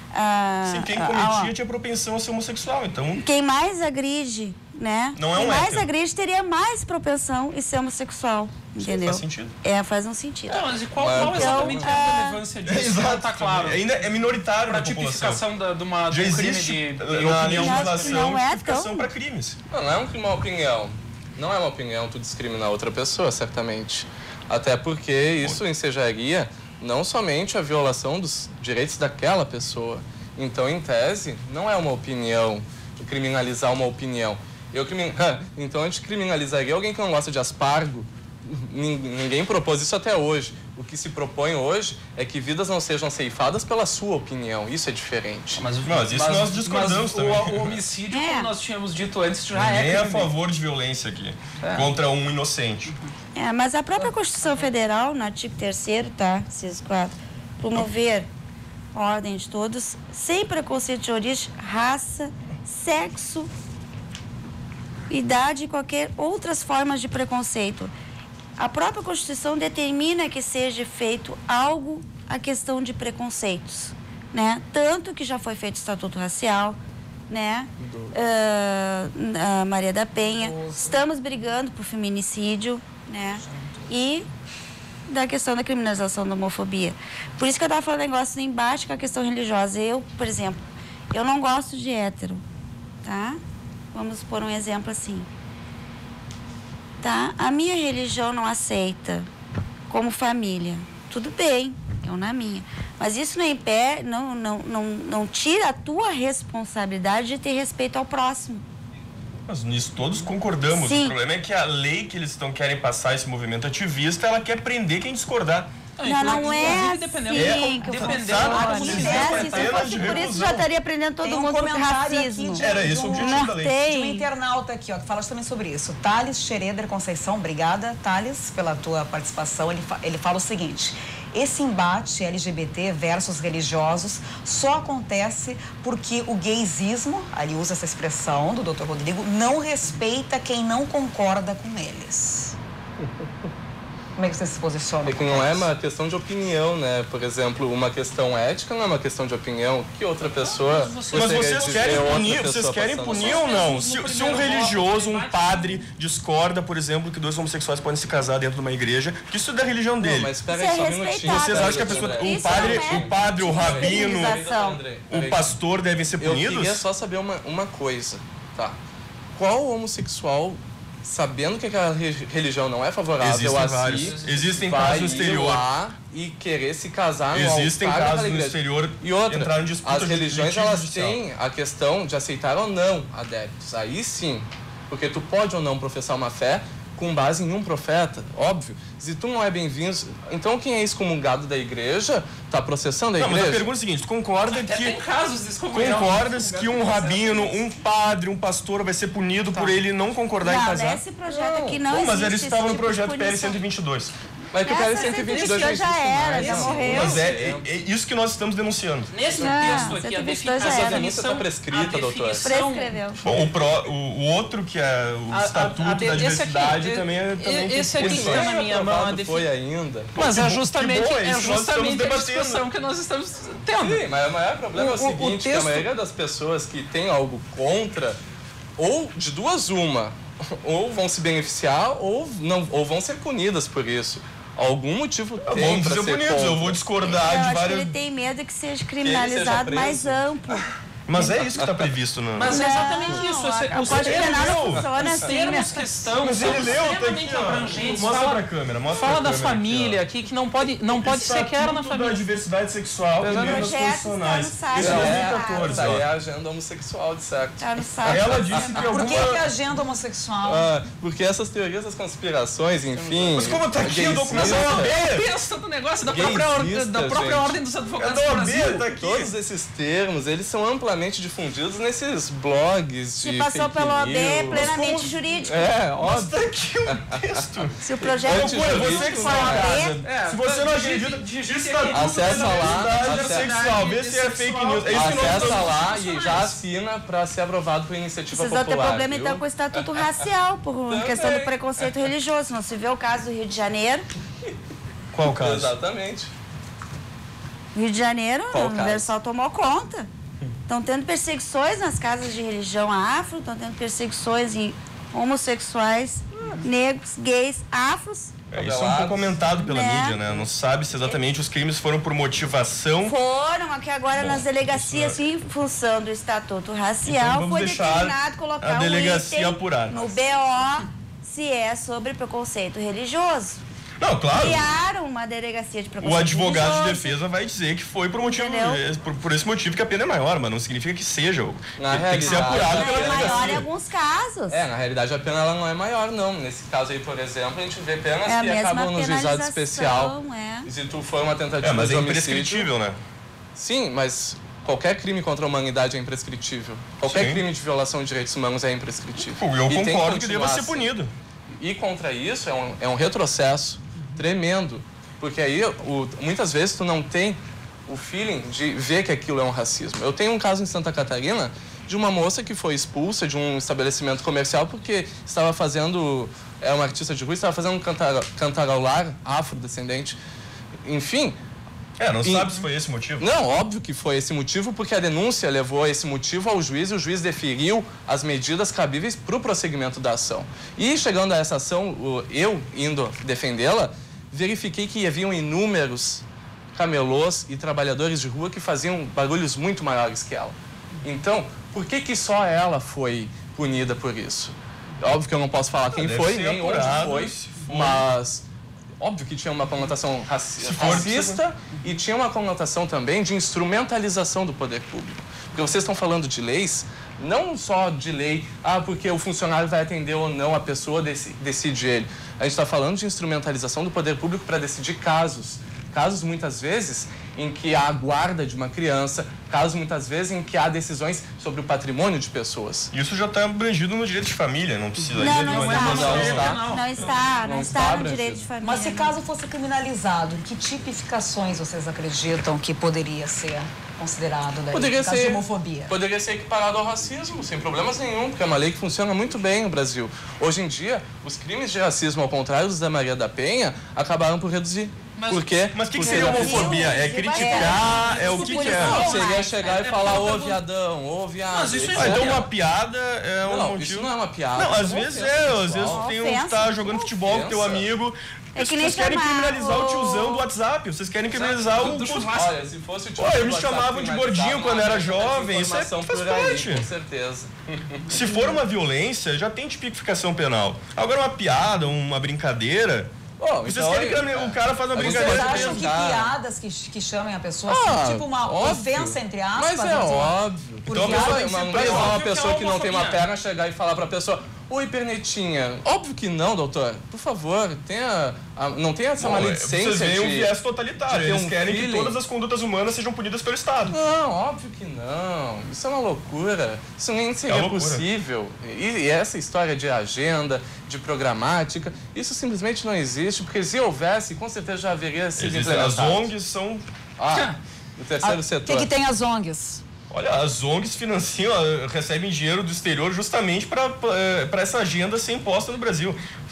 ah, Sim, quem ah, cometia ah, tinha propensão a ser homossexual. Então, quem mais agride, né? Não é quem um mais hétero. agride teria mais propensão em ser homossexual, entendeu? faz sentido. É, faz um sentido. Não, mas e qual, Mas- qual exatamente Então, é a é- relevância disso? Não tá claro. Ainda é minoritário Para na população. tipificação da, de, uma, de Já um crime existe de, de na opinião. legislação Não é tipificação tão- para crimes. Não, não é uma opinião. Não é uma opinião tu discriminar outra pessoa, certamente. Até porque isso ensejaria não somente a violação dos direitos daquela pessoa. Então, em tese, não é uma opinião, criminalizar uma opinião. Eu crimin... Então, a gente criminalizaria alguém que não gosta de aspargo. Nin- Ninguém propôs isso até hoje. O que se propõe hoje é que vidas não sejam ceifadas pela sua opinião. Isso é diferente. Mas, Mas isso nós discordamos mas também. O, o homicídio, É. como nós tínhamos dito antes, já Ninguém é é a crime. favor de violência aqui contra um inocente. É, mas a própria Constituição Federal, no artigo terceiro, tá, inciso quatro, promover a ordem de todos, sem preconceito de origem, raça, sexo, idade e qualquer outras formas de preconceito. a própria Constituição determina que seja feito algo à questão de preconceitos, né? Tanto que já foi feito o Estatuto Racial, né? Uh, a Maria da Penha. Estamos brigando por feminicídio, né? E da questão da criminalização da homofobia. Por isso que eu estava falando negócio do embate com a questão religiosa. Eu, por exemplo, eu não gosto de hétero, tá? Vamos pôr um exemplo assim. Tá? A minha religião não aceita como família. Tudo bem, eu na minha. Mas isso não, impede, não, não, não, não tira a tua responsabilidade de ter respeito ao próximo. Mas nisso todos concordamos. Sim. O problema é que a lei que eles estão querem passar, esse movimento ativista, ela quer prender quem discordar. Não, não é assim dependendo, que é, eu dependendo falo. do Não município. é assim, se fosse por isso, já estaria prendendo todo Tem um mundo por comentário racismo. aqui de- Era esse o objetivo Não da lei. tem. De um internauta aqui, ó, que fala também sobre isso. Thales Xereder Conceição, obrigada, Thales, pela tua participação. Ele, fa ele fala o seguinte: esse embate L G B T versus religiosos só acontece porque o gaysismo, ali usa essa expressão do doutor Rodrigo, não respeita quem não concorda com eles. Como é que você se posiciona? É que não é uma questão de opinião, né? Por exemplo, uma questão ética não é uma questão de opinião. Que outra pessoa... Mas vocês querem punir, vocês querem punir ou não? Se, se um religioso, um padre, discorda, por exemplo, que dois homossexuais podem se casar dentro de uma igreja, que isso é da religião dele. Não, mas espera Isso aí é só um minutinho. respeitado. Vocês acham que a pessoa, o Isso padre, não é o padre, o rabino, civilização. o pastor devem ser Eu queria punidos? só saber uma, uma coisa, tá? Qual homossexual, sabendo que aquela re- religião não é favorável Existem a vários. si, Existem vai casos no ir exterior. lá e querer se casar no Existem altar casos daquela no igreja. exterior E outra, entraram em disputa as religiões jurídica elas judicial. têm a questão de aceitar ou não adeptos. Aí sim, porque tu pode ou não professar uma fé com base em um profeta, óbvio. Se tu não é bem-vindo, então quem é excomungado da igreja está processando a Não, mas igreja? a pergunta é a seguinte, tu concorda Até que... tem casos de excomunhão. Concordas que um rabino, um padre, um pastor vai ser punido por ele não concordar em Não, casar? nesse projeto aqui não Pô, mas existe eles esse estavam no tipo de projeto P L punição. cento e vinte e dois. Mas que o P L Essa cento e vinte e dois cento e vinte e dois já existe era, mais, já não. morreu. Mas é, é, é isso que nós estamos denunciando. Nesse Não, texto aqui, a cento e vinte e dois definição... já Essa era. denúncia está prescrita, a doutor. definição- Prescreveu. Bom, o, pro, o, o outro, que é o A- a- Estatuto a de- da esse aqui, Diversidade, e- também, é, também tem esse aqui posições. está na minha mão, a aprovado defi- foi ainda. Mas Que é bom- justamente, que bom, é é isso que nós justamente estamos a debatendo. discussão que nós estamos tendo. Sim, mas o maior problema O- é o o- o seguinte, que texto- a maioria das pessoas que tem algo contra, ou de duas uma, ou vão se beneficiar, ou, não, ou vão ser punidas por isso. Algum motivo tem Vamos para ser ser punidos, contra. eu vou discordar Eu de acho que várias... ele tem medo que seja seja criminalizado preso. mais amplo. Mas é isso que está previsto no... Mas é exatamente isso. Não, Esse, a- os o Código ele Penal leu. não funciona os assim, né? termos que estão Mas são ele leu, tá aqui, extremamente ó. abrangentes. Mostra Fala- pra câmera, mostra Fala pra da câmera aqui, família ó. aqui, que não pode, não pode sequer na Estatuto da família. diversidade sexual e Exatamente. emendas Projeto está constitucionais. no site Esse é da dois mil e Câmara. quatorze, Isso aí é ó. a agenda homossexual, de certo. Tá no site. Ela disse que Por alguma... que, que a agenda homossexual? Ah, porque essas teorias das conspirações, enfim... Mas como tá aqui o gaysista- documento da O A B? Pensa do negócio da própria, or- Gaysista, da própria gente. ordem dos advogados É do da O A B, Brasil. tá aqui. Todos esses termos, eles são amplamente difundidos nesses blogs Se de passou fake pela O A B, é news. plenamente jurídico. É, Mas óbvio. tá aqui um texto. Se o projeto Antes Loucura, de você que isso, sai em não. casa. É, Se você não acredita, digite isso aqui. tá tudo Acessa na lá, diversidade acessa- sexual. Vê se é fake news. É isso que nós Acessa estamos... lá e já assina para ser aprovado por iniciativa Vocês vão ter popular. problema viu? então com o estatuto racial, por questão do preconceito religioso. Não se vê o caso do Rio de Janeiro. Qual o caso? Exatamente. Rio de Janeiro, Qual o caso? Universal tomou conta. Estão tendo perseguições nas casas de religião afro, estão tendo perseguições em homossexuais, negros, gays, afros. É, isso é um pouco comentado pela Né? mídia, né? Não sabe se exatamente os crimes foram por motivação. Foram aqui agora Bom, nas delegacias, isso em função do Estatuto Então Racial, vamos foi deixar determinado colocar a delegacia um item apurar. no B O se é sobre preconceito religioso. Não, claro. Criaram uma delegacia de preconceito O advogado de religioso. defesa vai dizer que foi por motivo Entendeu? por, por esse motivo que a pena é maior, mas não significa que seja. Na Tem que ser realidade, apurado pela É maior em delegacia. alguns casos. É, na realidade a pena ela não é maior, não. Nesse caso aí, por exemplo, a gente vê penas É a que mesma acabam no juizado penalização, especial. é. E se tu for uma tentativa É, mas de é homicídio... imprescritível, né? Sim, mas qualquer crime contra a humanidade é imprescritível. Qualquer Sim. crime de violação de direitos humanos é imprescritível. Pô, eu E tem concordo que deva continuar ser assim. punido. E contra isso é um, é um retrocesso tremendo. Porque aí, o, muitas vezes, tu não tem o feeling de ver que aquilo é um racismo. Eu tenho um caso em Santa Catarina de uma moça que foi expulsa de um estabelecimento comercial porque estava fazendo, é uma artista de rua, estava fazendo um cantar, cantarolar afrodescendente. Enfim... É, não e, sabe se foi esse o motivo? Não, óbvio que foi esse motivo, porque a denúncia levou esse motivo ao juiz e o juiz deferiu as medidas cabíveis para o prosseguimento da ação. E chegando a essa ação, eu indo defendê-la, verifiquei que haviam inúmeros camelôs e trabalhadores de rua que faziam barulhos muito maiores que ela. Então, por que que só ela foi punida por isso? Óbvio que eu não posso falar quem foi, nem onde foi, mas... Óbvio que tinha uma conotação raci racista e tinha uma conotação também de instrumentalização do poder público. Porque vocês estão falando de leis, não só de lei, ah, porque o funcionário vai atender ou não a pessoa, decide ele. A gente está falando de instrumentalização do poder público para decidir casos. Casos, muitas vezes, em que há a guarda de uma criança, casos, muitas vezes, em que há decisões sobre o patrimônio de pessoas. Isso já está abrangido no direito de família, não precisa... Não, não, não, está, não, não, está. não, não está, não está no direito de família. Mas se caso fosse criminalizado, que tipificações vocês acreditam que poderia ser considerado daí, poderia no caso ser, de homofobia? Poderia ser equiparado ao racismo, sem problemas nenhum, porque é uma lei que funciona muito bem no Brasil. Hoje em dia, os crimes de racismo, ao contrário dos da Maria da Penha, acabaram por reduzir. Mas, por quê? Mas o que, que Porque seria homofobia? É criticar, é o que, que é? Não, seria chegar e falar, ô viadão, ô viado. Mas isso Ah, então uma piada é um Não, motivo... isso não é uma piada. Não, às Isso é vezes ofensa é, às vezes pessoal. tem um Ofensa. que tá jogando futebol com teu Ofensa. amigo. É que nem Vocês querem chamar criminalizar o... o tiozão do WhatsApp, vocês querem criminalizar o... Do o- churrasco. Olha, se fosse o Pô, eles me chamavam de gordinho quando era jovem, isso é- informação faz por aí, parte. com certeza. Se for uma violência, já tem tipificação penal. Agora uma piada, uma brincadeira... Bom, Vocês então, querem que aí, o cara faça uma Vocês brincadeira... Vocês pode acham que pensar. piadas que, que chamem a pessoa Ah, assim, tipo uma óbvio. ofensa, entre aspas? Mas é vamos dizer, óbvio. por Então a piada, pessoa tem que Uma, ser uma, presa. uma Óbvio que pessoa é que não tem uma homofobia. perna chegar e falar pra pessoa, oi, pernetinha. Óbvio que não, doutor. Por favor, tenha, a- não tenha essa Não, maledicência vocês veem um de... viés totalitário. de ter Eles um querem que feeling. todas as condutas humanas sejam punidas pelo Estado. Não, óbvio que não. Isso é uma loucura. Isso nem seria É loucura. possível. E, e essa história de agenda, de programática, isso simplesmente não existe, porque se houvesse, com certeza já haveria sido Existem, as implementado. O N Gs são... Ah, o terceiro O setor. que, que tem as O N Gs? Olha, as O N Gs financiam, eh, recebem dinheiro do exterior justamente para essa agenda ser imposta no Brasil.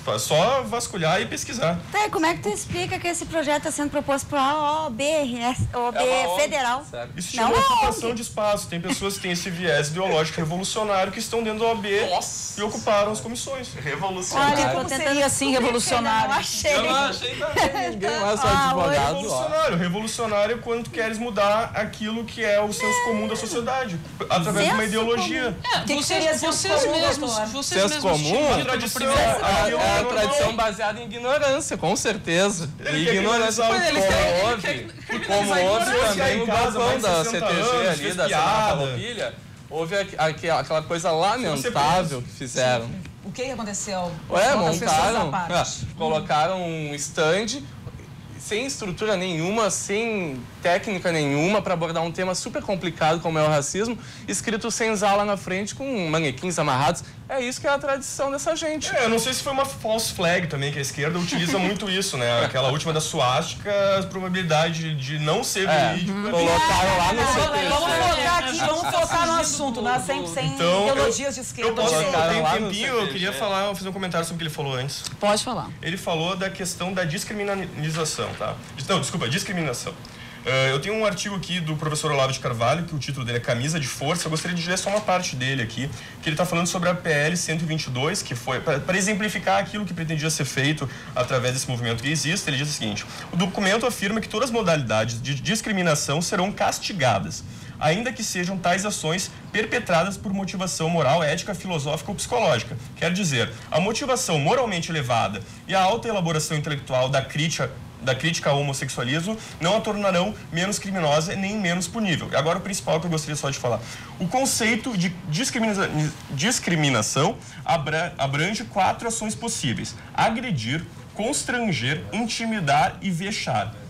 Só vasculhar e pesquisar. Tá, e como é que tu explica que esse projeto está sendo proposto para a O A B, né? O A B É uma O N G, federal? certo. Isso Não chama é ocupação O N G. de espaço. Tem pessoas que têm esse viés ideológico revolucionário que estão dentro da O A B Nossa. e ocuparam as comissões. Revolucionário. Olha, Como tô tentando seria assim descobrir, revolucionário? eu não achei. Eu não achei também. Ninguém não é só Ah, advogado. ó. Revolucionário. Revolucionário é quando tu queres mudar aquilo que é o senso comum da sociedade, através de uma Senso ideologia. É, que que vocês, seria senso vocês comum, mesmos, doutor? vocês Senso mesmos comum? tinham A dito no tradição primeiro... é- É, Aquilo é a normal. tradição baseada em ignorância, com certeza. Ele E quer ignorância, criminalizar o como Ele quer- houve, ele quer como criminalizar a houve ignorância. também Em o casa, balcão mais da de C T sessenta G anos, ali, fez da Semana piada. Farroupilha, houve aqu- aqu- aquela coisa lamentável que fizeram. O que aconteceu? Ué, Conta as pessoas montaram, à parte. ah, colocaram um stand sem estrutura nenhuma, sem técnica nenhuma para abordar um tema super complicado como é o racismo, escrito sem lá na frente com manequins amarrados. É isso que é a tradição dessa gente. É, eu não sei se foi uma false flag também, que a esquerda utiliza muito isso, né? Aquela última da suástica, a probabilidade de não ser É, verídico. colocaram lá no Vamos, C T G. vamos focar aqui, vamos focar no assunto, né? Sem, sem Então, ideologias de Eu esquerda. posso, ou de direita. colocar tem lá um no tempinho, C T G. eu queria falar, fazer um comentário sobre o que ele falou antes. Pode falar. Ele falou da questão da descriminalização, tá? Não, desculpa, discriminação. Uh, eu tenho um artigo aqui do professor Olavo de Carvalho, que o título dele é Camisa de Força. Eu gostaria de ler só uma parte dele aqui, que ele está falando sobre a P L cento e vinte e dois, que foi para exemplificar aquilo que pretendia ser feito através desse movimento gaysista. Ele diz o seguinte: o documento afirma que todas as modalidades de discriminação serão castigadas, ainda que sejam tais ações perpetradas por motivação moral, ética, filosófica ou psicológica. Quer dizer, a motivação moralmente elevada e a alta elaboração intelectual da crítica da crítica ao homossexualismo não a tornarão menos criminosa nem menos punível. E agora o principal que eu gostaria só de falar. O conceito de discrimina- discriminação abra- abrange quatro ações possíveis: agredir, constranger, intimidar e vexar.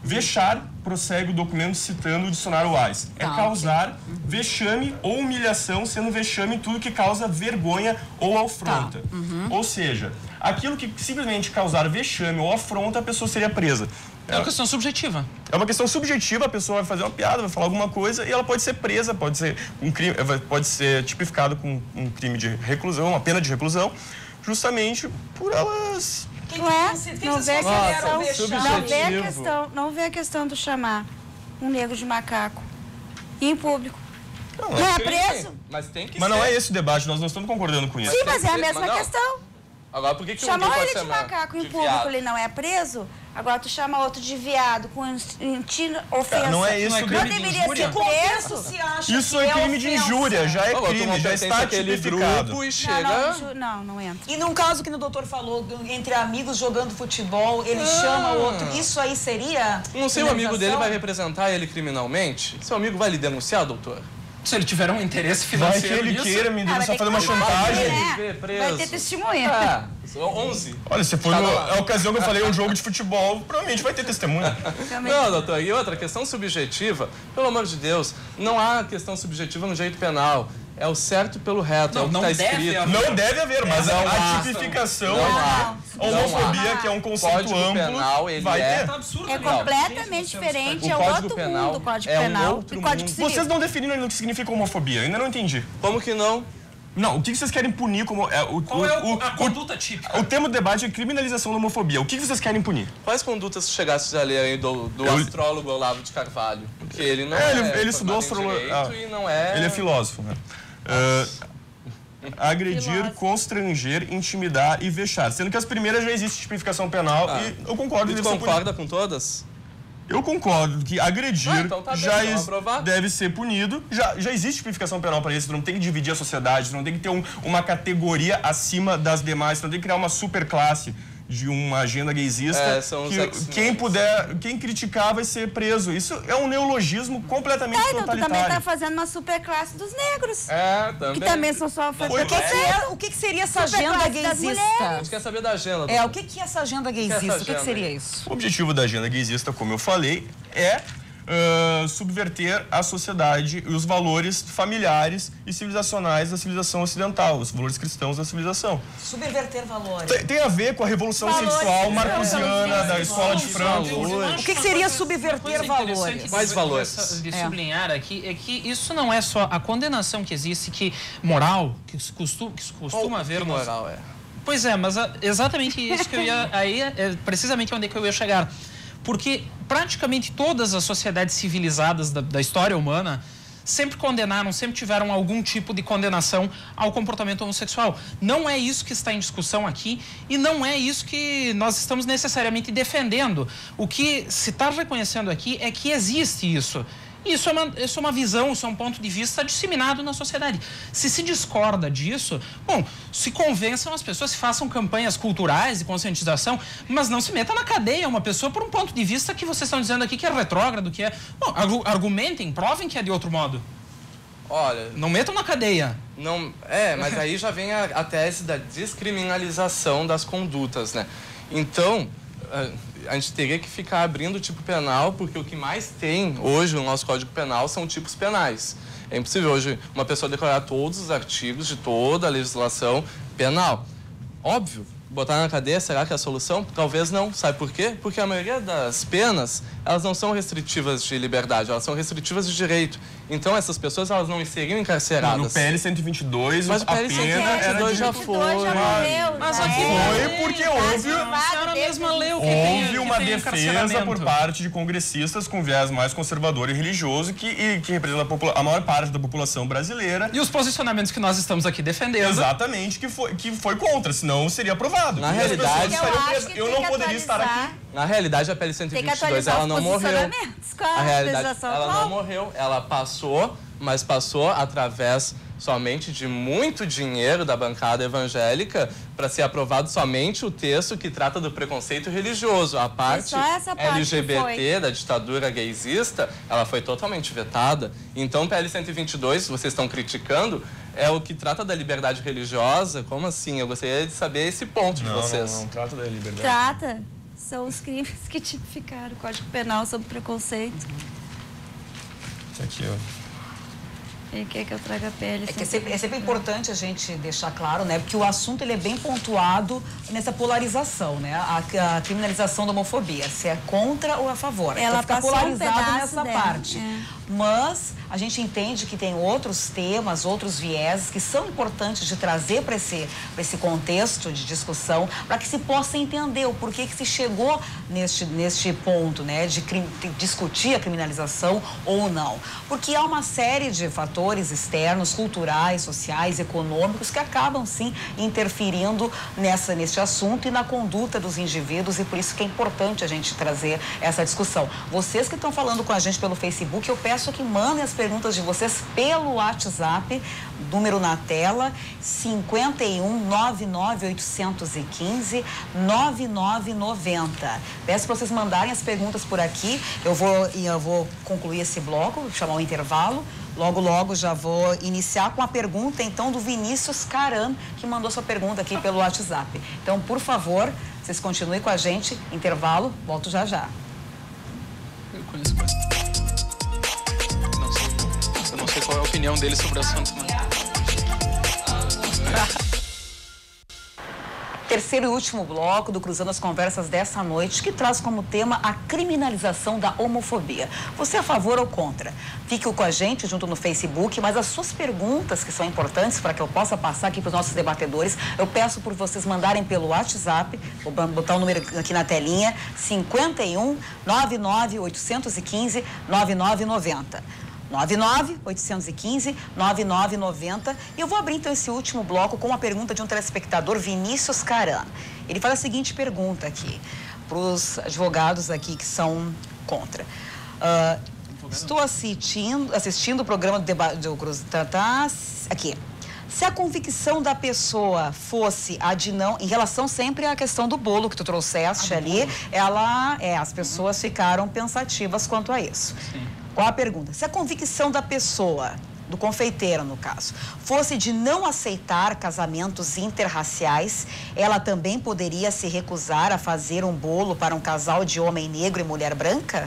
Vexar, prossegue o documento citando o dicionário Wise. É Tá, causar vexame ou humilhação, sendo vexame tudo que causa vergonha ou afronta. Tá. Uhum. Ou seja, aquilo que simplesmente causar vexame ou afronta, a pessoa seria presa. É uma questão subjetiva. É uma questão subjetiva, a pessoa vai fazer uma piada, vai falar alguma coisa e ela pode ser presa, pode ser, um crime, pode ser tipificado com um crime de reclusão, uma pena de reclusão, justamente por elas... Não é? Não vê, a questão, subjetivo. não, vê a questão, não vê a questão do chamar um negro de macaco em público. Não, Não é preso? Mas tem que Mas ser. não é esse o debate, nós não estamos concordando com isso. Sim, tem mas que é a ser, mesma mas não. questão. Agora, por que que um Chamou pode ele de chamar macaco em de público, viado? ele não é preso. Agora tu chama outro de viado com intina ofensa. Não é isso Não é o crime Não de deveria injúria? ser Contexto preso. se acha Isso que é crime de ofensa. injúria, já é Ô, tu crime, não já pertence está àquele tipificado. grupo e Não, chega... não, ju- não, não entra. E num caso que o doutor falou, entre amigos jogando futebol, ele chama o outro, isso aí seria Não sei, o amigo dele vai criminalização? representar ele criminalmente? Seu amigo vai lhe denunciar, doutor? Se ele tiver um interesse Vai que financeiro ele nisso... queira me Ah, vai só ter fazer que uma provar, chantagem. né? Ver preso. Vai ter testemunha. É, são onze. Olha, se for Cada no- lado. a ocasião que eu falei um jogo de futebol, provavelmente vai ter testemunha. Também. Não, doutor, e outra, questão subjetiva, pelo amor de Deus, não há questão subjetiva no direito penal. É o certo pelo reto, Não, é o que não está deve escrito. haver. Não deve haver, mas Não a, há. a tipificação, Não a há. homofobia, que é um conceito Código amplo, Penal, ele vai é- ter. Tá absurdo, É né? completamente Gente, diferente, O é Código outro Penal mundo o Código é um Penal outro e Código mundo. Civil. Vocês não definiram ainda o que significa homofobia, eu ainda não entendi. Como que não? Não, o que vocês querem punir como... É, o, Qual o, é o- o, a o, conduta típica? o tema do debate é criminalização da homofobia. O que vocês querem punir? Quais condutas chegasse a ler aí do, do Eu- astrólogo Olavo de Carvalho? Porque ele não É, é, ele- ele estudou formado em astrolo- direito ah, e não é... Ele é filósofo, né? Ah, agredir, Filósofo. constranger, intimidar e vexar. Sendo que as primeiras já existe tipificação penal Ah. e eu concordo E que tu deve ser concorda com todas? punido. Eu concordo que agredir Ah, então tá bem, já vamos ex- aprovar. deve ser punido. Já, já existe tipificação penal para isso. Tu não tem que dividir a sociedade, tu não tem que ter um- uma categoria acima das demais, tu não tem que criar uma superclasse de uma agenda gaysista. É, são os que X-Men. quem puder, quem criticar vai ser preso. Isso é um neologismo completamente Ah, então tu totalitário. também tá fazendo uma superclasse dos negros. É, também. Que também são só Foi- O que, que é, o que, que seria essa agenda Superclasse das A gaysista? gente quer saber da agenda. É, o que, que é essa agenda gaysista? essa O que, que agenda seria aí? isso? O objetivo da agenda gaysista, como eu falei, é ah, subverter a sociedade e os valores familiares e civilizacionais da civilização ocidental, os valores cristãos da civilização. Subverter valores. Tem, tem a ver com a revolução Valores sexual cristãos, marcosiana da escola de Eu Frankfurt. acho O que que uma seria coisa- subverter uma coisa valores? interessante Quais de- valores? De, de É. sublinhar aqui é que isso não é só a condenação que existe, que moral, que se costuma, que se costuma haver Que nos- moral é? Pois é, mas a- exatamente isso que eu ia. Aí é é precisamente onde que eu ia chegar. Porque praticamente todas as sociedades civilizadas da, da história humana sempre condenaram, sempre tiveram algum tipo de condenação ao comportamento homossexual. Não é isso que está em discussão aqui e não é isso que nós estamos necessariamente defendendo. O que se está reconhecendo aqui é que existe isso. Isso é, uma, isso é uma visão, isso é um ponto de vista disseminado na sociedade. Se se discorda disso, bom, se convençam as pessoas, se façam campanhas culturais de conscientização, mas não se meta na cadeia uma pessoa por um ponto de vista que vocês estão dizendo aqui que é retrógrado, que é... Bom, argu- argumentem, provem que é de outro modo. Olha, Não metam na cadeia. não, é, mas aí já vem a, a tese da descriminalização das condutas, né? Então, a, a gente teria que ficar abrindo o tipo penal, porque o que mais tem hoje no nosso Código Penal são tipos penais. É impossível hoje uma pessoa declarar todos os artigos de toda a legislação penal. Óbvio, botar na cadeia, será que é a solução? Talvez não. Sabe por quê? Porque a maioria das penas, elas não são restritivas de liberdade, elas são restritivas de direito. Então, essas pessoas, elas não seriam encarceradas. No P L cento e vinte e dois, Mas o a P L pena cento e vinte e era dois de... já Dois foi. já morreu. Mas já aqui é. Foi porque houve... Era a mesma lei o que tem, Houve que uma tem defesa encarceramento. por parte de congressistas com viés mais conservador e religioso que, e, que representa a, popula- a maior parte da população brasileira. E os posicionamentos que nós estamos aqui defendendo. Exatamente, que foi, que foi contra, senão seria aprovado. Na E as realidade- pessoas Eu estariam acho presas. que Eu tem não que poderia estar atualizar. aqui. Na realidade, a P L cento e Tem que vinte e dois, atualizar ela os não morreu. posicionamentos com a A realidade, legislação ela atual. não morreu. Ela passou, mas passou através somente de muito dinheiro da bancada evangélica para ser aprovado somente o texto que trata do preconceito religioso. A parte, só essa parte L G B T que foi. da ditadura gaysista, ela foi totalmente vetada. Então, P L cento e vinte e dois, vocês estão criticando, é o que trata da liberdade religiosa. Como assim? Eu gostaria de saber esse ponto de Não, vocês. não, não, trata da liberdade. Trata. são os crimes que tipificaram o Código Penal sobre preconceito. Aqui, ó. Ele quer que eu traga a pele. É que é sempre, é sempre importante a gente deixar claro, né? Porque o assunto ele é bem pontuado nessa polarização, né? A, a criminalização da homofobia, se é contra ou a favor. Ela então fica passou polarizado um nessa dela, parte. é. Mas a gente entende que tem outros temas, outros vieses que são importantes de trazer para esse, para esse contexto de discussão, para que se possa entender o porquê que se chegou neste, neste ponto, né? De, de discutir a criminalização ou não. Porque há uma série de fatores externos, culturais, sociais, econômicos, que acabam, sim, interferindo nessa, neste assunto e na conduta dos indivíduos, e por isso que é importante a gente trazer essa discussão. Vocês que estão falando com a gente pelo Facebook, eu peço que mandem as perguntas de vocês pelo WhatsApp, número na tela, cinquenta e um, nove nove oito um cinco, nove nove nove zero. Peço para vocês mandarem as perguntas por aqui, eu vou, eu vou concluir esse bloco, chamar o intervalo. Logo, logo já vou iniciar com a pergunta, então, do Vinícius Caran, que mandou sua pergunta aqui pelo WhatsApp. Então, por favor, vocês continuem com a gente. Intervalo, volto já já. Eu conheço quase. Não sei, eu não sei qual é a opinião dele sobre o assunto, mas... Terceiro e último bloco do Cruzando as Conversas dessa noite, que traz como tema a criminalização da homofobia. Você é a favor ou contra? Fique com a gente junto no Facebook, mas as suas perguntas, que são importantes para que eu possa passar aqui para os nossos debatedores, eu peço por vocês mandarem pelo WhatsApp, vou botar o número aqui na telinha, cinquenta e um, nove nove oito um cinco, nove nove nove zero. nove nove oito um cinco, nove nove nove zero. E eu vou abrir então esse último bloco com uma pergunta de um telespectador, Vinícius Caran. Ele faz a seguinte pergunta aqui para os advogados aqui que são contra. Uh, estou assistindo, assistindo o programa do debate do Cruz. Tá, tá, aqui. Se a convicção da pessoa fosse a de não, em relação sempre à questão do bolo que tu trouxeste ah, ali, bolo. ela, é, as pessoas uhum. ficaram pensativas quanto a isso. Sim. Qual a pergunta? Se a convicção da pessoa, do confeiteiro no caso, fosse de não aceitar casamentos interraciais, ela também poderia se recusar a fazer um bolo para um casal de homem negro e mulher branca?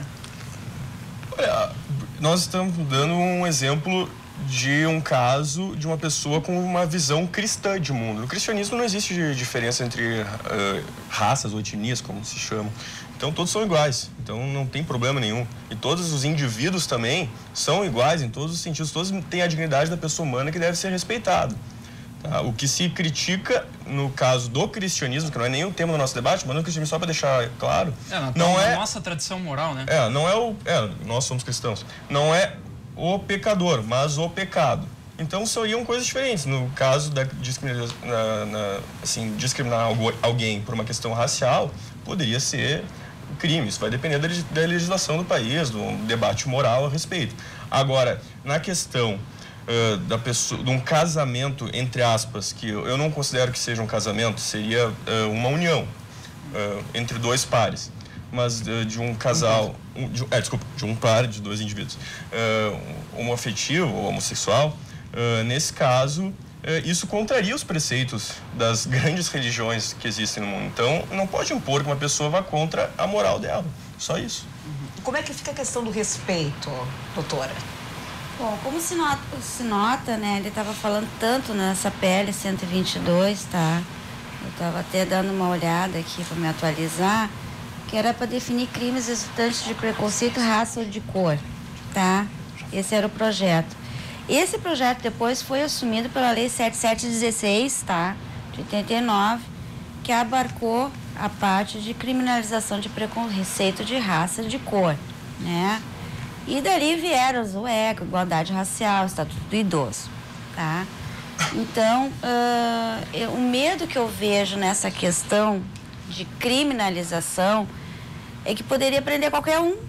Olha, nós estamos dando um exemplo de um caso de uma pessoa com uma visão cristã de mundo. No cristianismo não existe diferença entre uh, raças ou etnias, como se chamam. Então, todos são iguais, então não tem problema nenhum. E todos os indivíduos também são iguais em todos os sentidos, todos têm a dignidade da pessoa humana que deve ser respeitada. Tá? O que se critica no caso do cristianismo, que não é nem o tema do nosso debate, mas no cristianismo, só para deixar claro... É, na, não na é nossa tradição moral, né? É, não é o... É, nós somos cristãos. Não é o pecador, mas o pecado. Então, seriam coisas diferentes. No caso da discriminação, na, na, assim, discriminar alguém por uma questão racial, poderia ser crime. Isso vai depender da, da legislação do país, do debate moral a respeito. Agora, na questão uh, da pessoa, de um casamento, entre aspas, que eu, eu não considero que seja um casamento, seria uh, uma união uh, entre dois pares, mas uh, de um casal, um, de, é, desculpa, de um par de dois indivíduos, uh, homoafetivo ou homossexual, uh, nesse caso, isso contraria os preceitos das grandes religiões que existem no mundo. Então, não pode impor que uma pessoa vá contra a moral dela. Só isso. Uhum. Como é que fica a questão do respeito, doutora? Bom, como se nota, se nota né, ele estava falando tanto nessa P L cento e vinte e dois, tá? Eu estava até dando uma olhada aqui para me atualizar, que era para definir crimes resultantes de preconceito, raça ou de cor, tá? Esse era o projeto. Esse projeto depois foi assumido pela Lei sete mil setecentos e dezesseis, tá? De oitenta e nove, que abarcou a parte de criminalização de preconceito de raça e de cor, né? E dali vieram os U E C, igualdade racial, estatuto do idoso, tá? Então, uh, eu, o medo que eu vejo nessa questão de criminalização é que poderia prender qualquer um,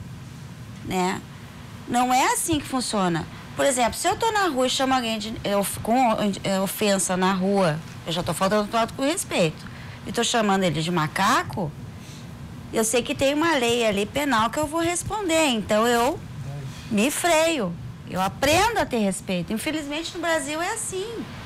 né? Não é assim que funciona. Por exemplo, se eu estou na rua e chamo alguém de, eu, com eu, ofensa na rua, eu já estou faltando trato com respeito, e estou chamando ele de macaco, eu sei que tem uma lei ali penal que eu vou responder, então eu me freio, eu aprendo a ter respeito. Infelizmente no Brasil é assim,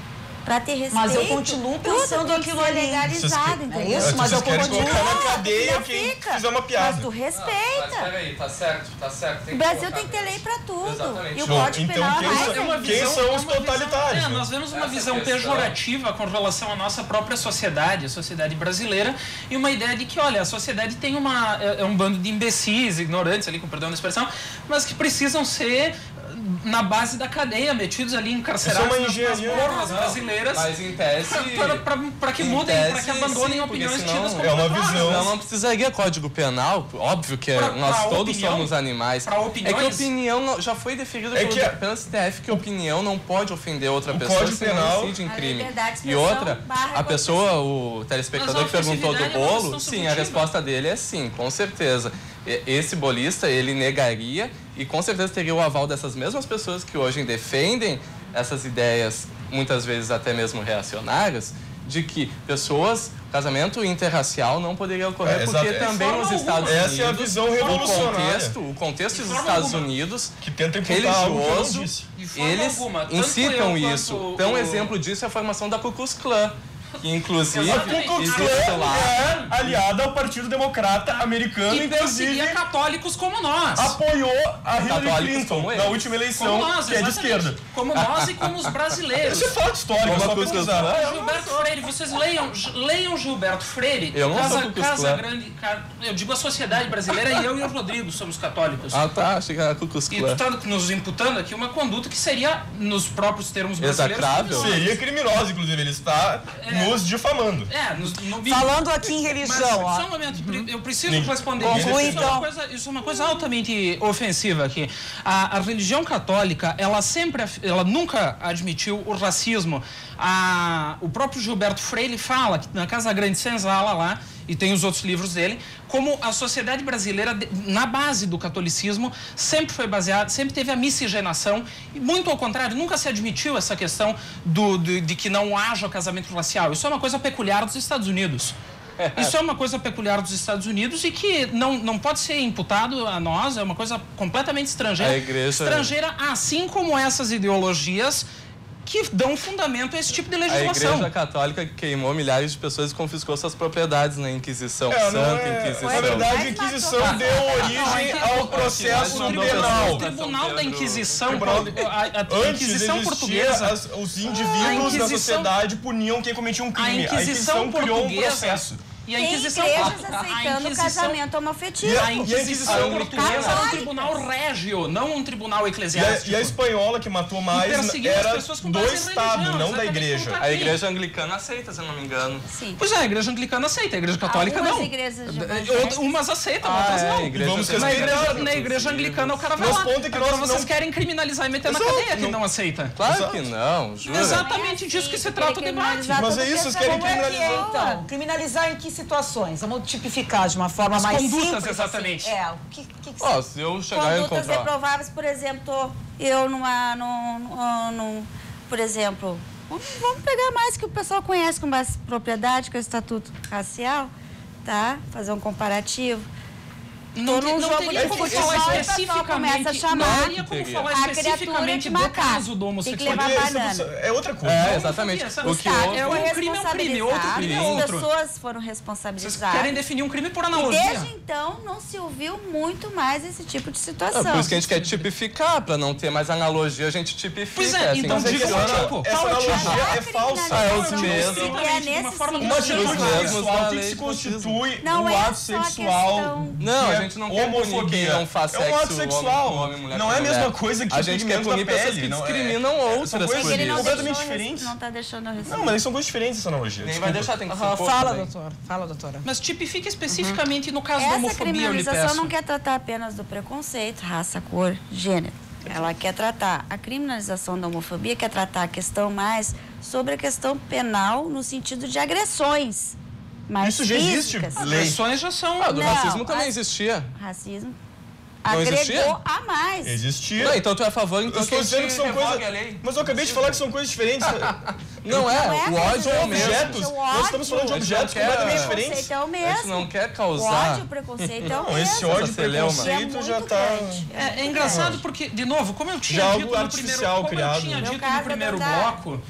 Para ter respeito. Mas eu continuo pensando tudo aquilo tem que ser ali. legalizado, entendeu? É isso, mas eu Vocês querem continuo. colocar na cadeia Não quem fica. fizer uma piada. Mas tu respeita. Mas peraí, tá certo, tá certo. Tem O que Brasil colocar tem que ter lei mesmo. para tudo. Exatamente. E o Bom, Código então Penal quem mais são- ainda. quem são os é uma visão- totalitários, é, né? nós vemos uma Essa visão questão. pejorativa com relação à nossa própria sociedade, a sociedade brasileira, e uma ideia de que, olha, a sociedade tem uma, é, é um bando de imbecis, ignorantes ali, com perdão da expressão, mas que precisam ser na base da cadeia, metidos ali, encarcerados Isso é uma nas, nas engenharia. borras brasileiras, Mas em tese... para que em mudem, tese, para que abandonem sim, opiniões porque senão tidas como é uma culpadas. visão. Não, não precisaria Código Penal, óbvio que Pra- nós pra todos opinião, somos animais. pra É que opiniões. opinião não- já foi definido É pelo, que a- pelo S T F que opinião não pode ofender outra O pessoa Código se Penal- não incide em A crime. liberdade de E expressão outra, barra a pessoa, o telespectador Mas que a perguntou do ofensividade é uma bolo, questão sim, a subjetiva. resposta dele é sim, com certeza. E- Esse bolista, ele negaria e com certeza teria o aval dessas mesmas pessoas que hoje defendem essas ideias, muitas vezes até mesmo reacionárias, de que pessoas, casamento interracial não poderia ocorrer, É, porque exato. De forma também nos alguma. Estados Unidos... Essa é a visão o revolucionária. contexto, o contexto De dos forma Estados alguma. Unidos, Que tenta imputar algo que eu não religioso, disse. De forma eles alguma. Tanto incitam eu isso. quanto Então, um o- exemplo disso é a formação da Ku Klux Klan, que inclusive A Ku Klux existe Klan lá... é aliada ao Partido Democrata Americano, E inclusive perseguia católicos como nós. apoiou a Hillary Católicos Clinton como na eles. última eleição, Como nós, que é de exatamente. esquerda. Como nós e como os brasileiros. Isso é fato histórico, Como é a só Ku Klux pesquisar. Klan. Gilberto Freire, vocês leiam, leiam Gilberto Freire. Eu não sou Casa, Ku Klux Casa Klan. Grande, Ca- eu digo a sociedade brasileira e eu e o Rodrigo somos católicos. Ah, tá, achei que era a Ku Klux E tu Klan. está nos imputando aqui uma conduta que seria, nos próprios termos brasileiros, Execrável. criminosa. Seria criminoso, inclusive, ele está É. nos difamando. É, nos, no, Falando aqui em religião, Mas, ó. só um momento, pri- eu preciso Ninguém- responder ninguém isso. defende. Isso é, uma Então. coisa, isso é uma coisa altamente ofensiva aqui. A, a religião católica, ela sempre, af- ela nunca admitiu o racismo. A, o próprio Gilberto Freire fala que na Casa Grande Senzala lá, e tem os outros livros dele, como a sociedade brasileira, de- na base do catolicismo, sempre foi baseada, sempre teve a miscigenação, e muito ao contrário, nunca se admitiu essa questão do, de, de que não haja casamento racial. Isso é uma coisa peculiar dos Estados Unidos. Isso é uma coisa peculiar dos Estados Unidos e que não, não pode ser imputado a nós, é uma coisa completamente estrangeira. A igreja- Estrangeira, assim como essas ideologias que dão fundamento a esse tipo de A legislação. Igreja Católica queimou milhares de pessoas e confiscou suas propriedades na Inquisição. É, não Santa é- Inquisição. Na verdade, a Mas Inquisição matou- deu origem ao processo Mas não penal. O Tribunal da Inquisição, Tribunal- a, a- a Antes Inquisição existia, Portuguesa, as- os indivíduos A da Inquisição- sociedade puniam quem cometia um a crime. Inquisição criou um Portuguesa processo. e a Tem Inquisição igrejas a aceitando Inquisição- casamento homofetivo. E a- A Inquisição Inquisição Portuguesa era um católica. tribunal régio, não um tribunal E a, eclesiástico. e a espanhola que matou mais perseguiu as era pessoas com do base em Estado, religião, não da exatamente igreja. como tá A Igreja Anglicana aceita, se eu não me engano. Sim. Pois é, a igreja anglicana aceita, a igreja católica Algumas não. igrejas Outra- evangélicas- Umas aceitam, Ah, outras é, não. a igreja Vamos tem- Na respeitar. igreja, na igreja anglicana o cara vai Nosso lá. ponto é que Agora nós vocês não- querem criminalizar e meter Exato, na cadeia que não- não aceita. Claro Exato. que não, jura? Exatamente disso que se trata o debate. Mas é isso, vocês querem Como é que é, criminalizar. então? Criminalizar em que situações? Vamos tipificar de uma forma As mais condutas, simples. exatamente. Assim. É, o que, que, que Ó, se eu chegar e Condutas encontrar... reprováveis, por exemplo, tô eu numa, num, num, num- por exemplo, vamos, vamos pegar mais que o pessoal conhece com mais propriedade, que é o Estatuto Racial, tá? Fazer um comparativo. Não, Tô num te- não jogo teria de como futebol falar e o pessoal especificamente. começa a chamar Não teria como a falar a criatura especificamente de do macaco. caso do Tem que homossexualismo. levar Porque banana. isso é outra coisa. É, exatamente. Essa- O que Estado houve... é Foi um crime, é um crime, outro responsabilizado, crime é as outro. pessoas foram Vocês responsabilizadas. querem definir um crime por E analogia. desde então não se ouviu muito mais esse tipo de É situação. por isso que a gente quer tipificar, pra não ter mais analogia, a gente tipifica. Pois é, assim então que diga funciona. o tipo. Essa Qual é o tipo? analogia Não é falsa. Ah, é os criminalização, mesmos. e é De uma nesse forma sentido. Uma Os atitude mesmos sexual da tem que lei se de constitui Não um é ato só a sexual. questão- Não, que a é gente não quer punir homofobia. quem não faz É um sexo, ato sexual. homem, homem, mulher não com é a mulher. mesma coisa que A gente quer pigmento da punir pessoas pele. que não é- discriminam são outras coisas por Ele não isso. completamente deixou, diferentes. não está deixando eu responder. Não, mas são coisas diferentes essa analogia. Nem vai desculpa. deixar, tem que Aham, ser fala, doutor. Fala, doutora. Mas tipifica especificamente no caso da Essa homofobia, eu lhe criminalização peço. não quer tratar apenas do preconceito, raça, cor, gênero. Ela quer tratar a criminalização da homofobia, quer tratar a questão mais sobre a questão penal no sentido de agressões mais Isso já existe, físicas. lei. Agressões já são... Ah, do Não, racismo também a- existia. Racismo Não agregou existia? a mais. Existia. Não, então tu é a favor, então Eu estou que a dizendo que gente são revogue coisas. a lei. Mas eu acabei de falar que são coisas diferentes. Não é, Não é o ódio coisa é o São mesmo. objetos. O Nós estamos falando de ódio- objetos quer- completamente O diferentes. preconceito é o A gente mesmo. não quer O causar... ódio e o preconceito é o Não, mesmo. esse ódio e Essa celeuma. preconceito É já muito está. grande. É, é engraçado porque, de novo, como eu tinha Já dito algo no primeiro, artificial como criado. eu tinha No dito caso no é primeiro verdade. bloco,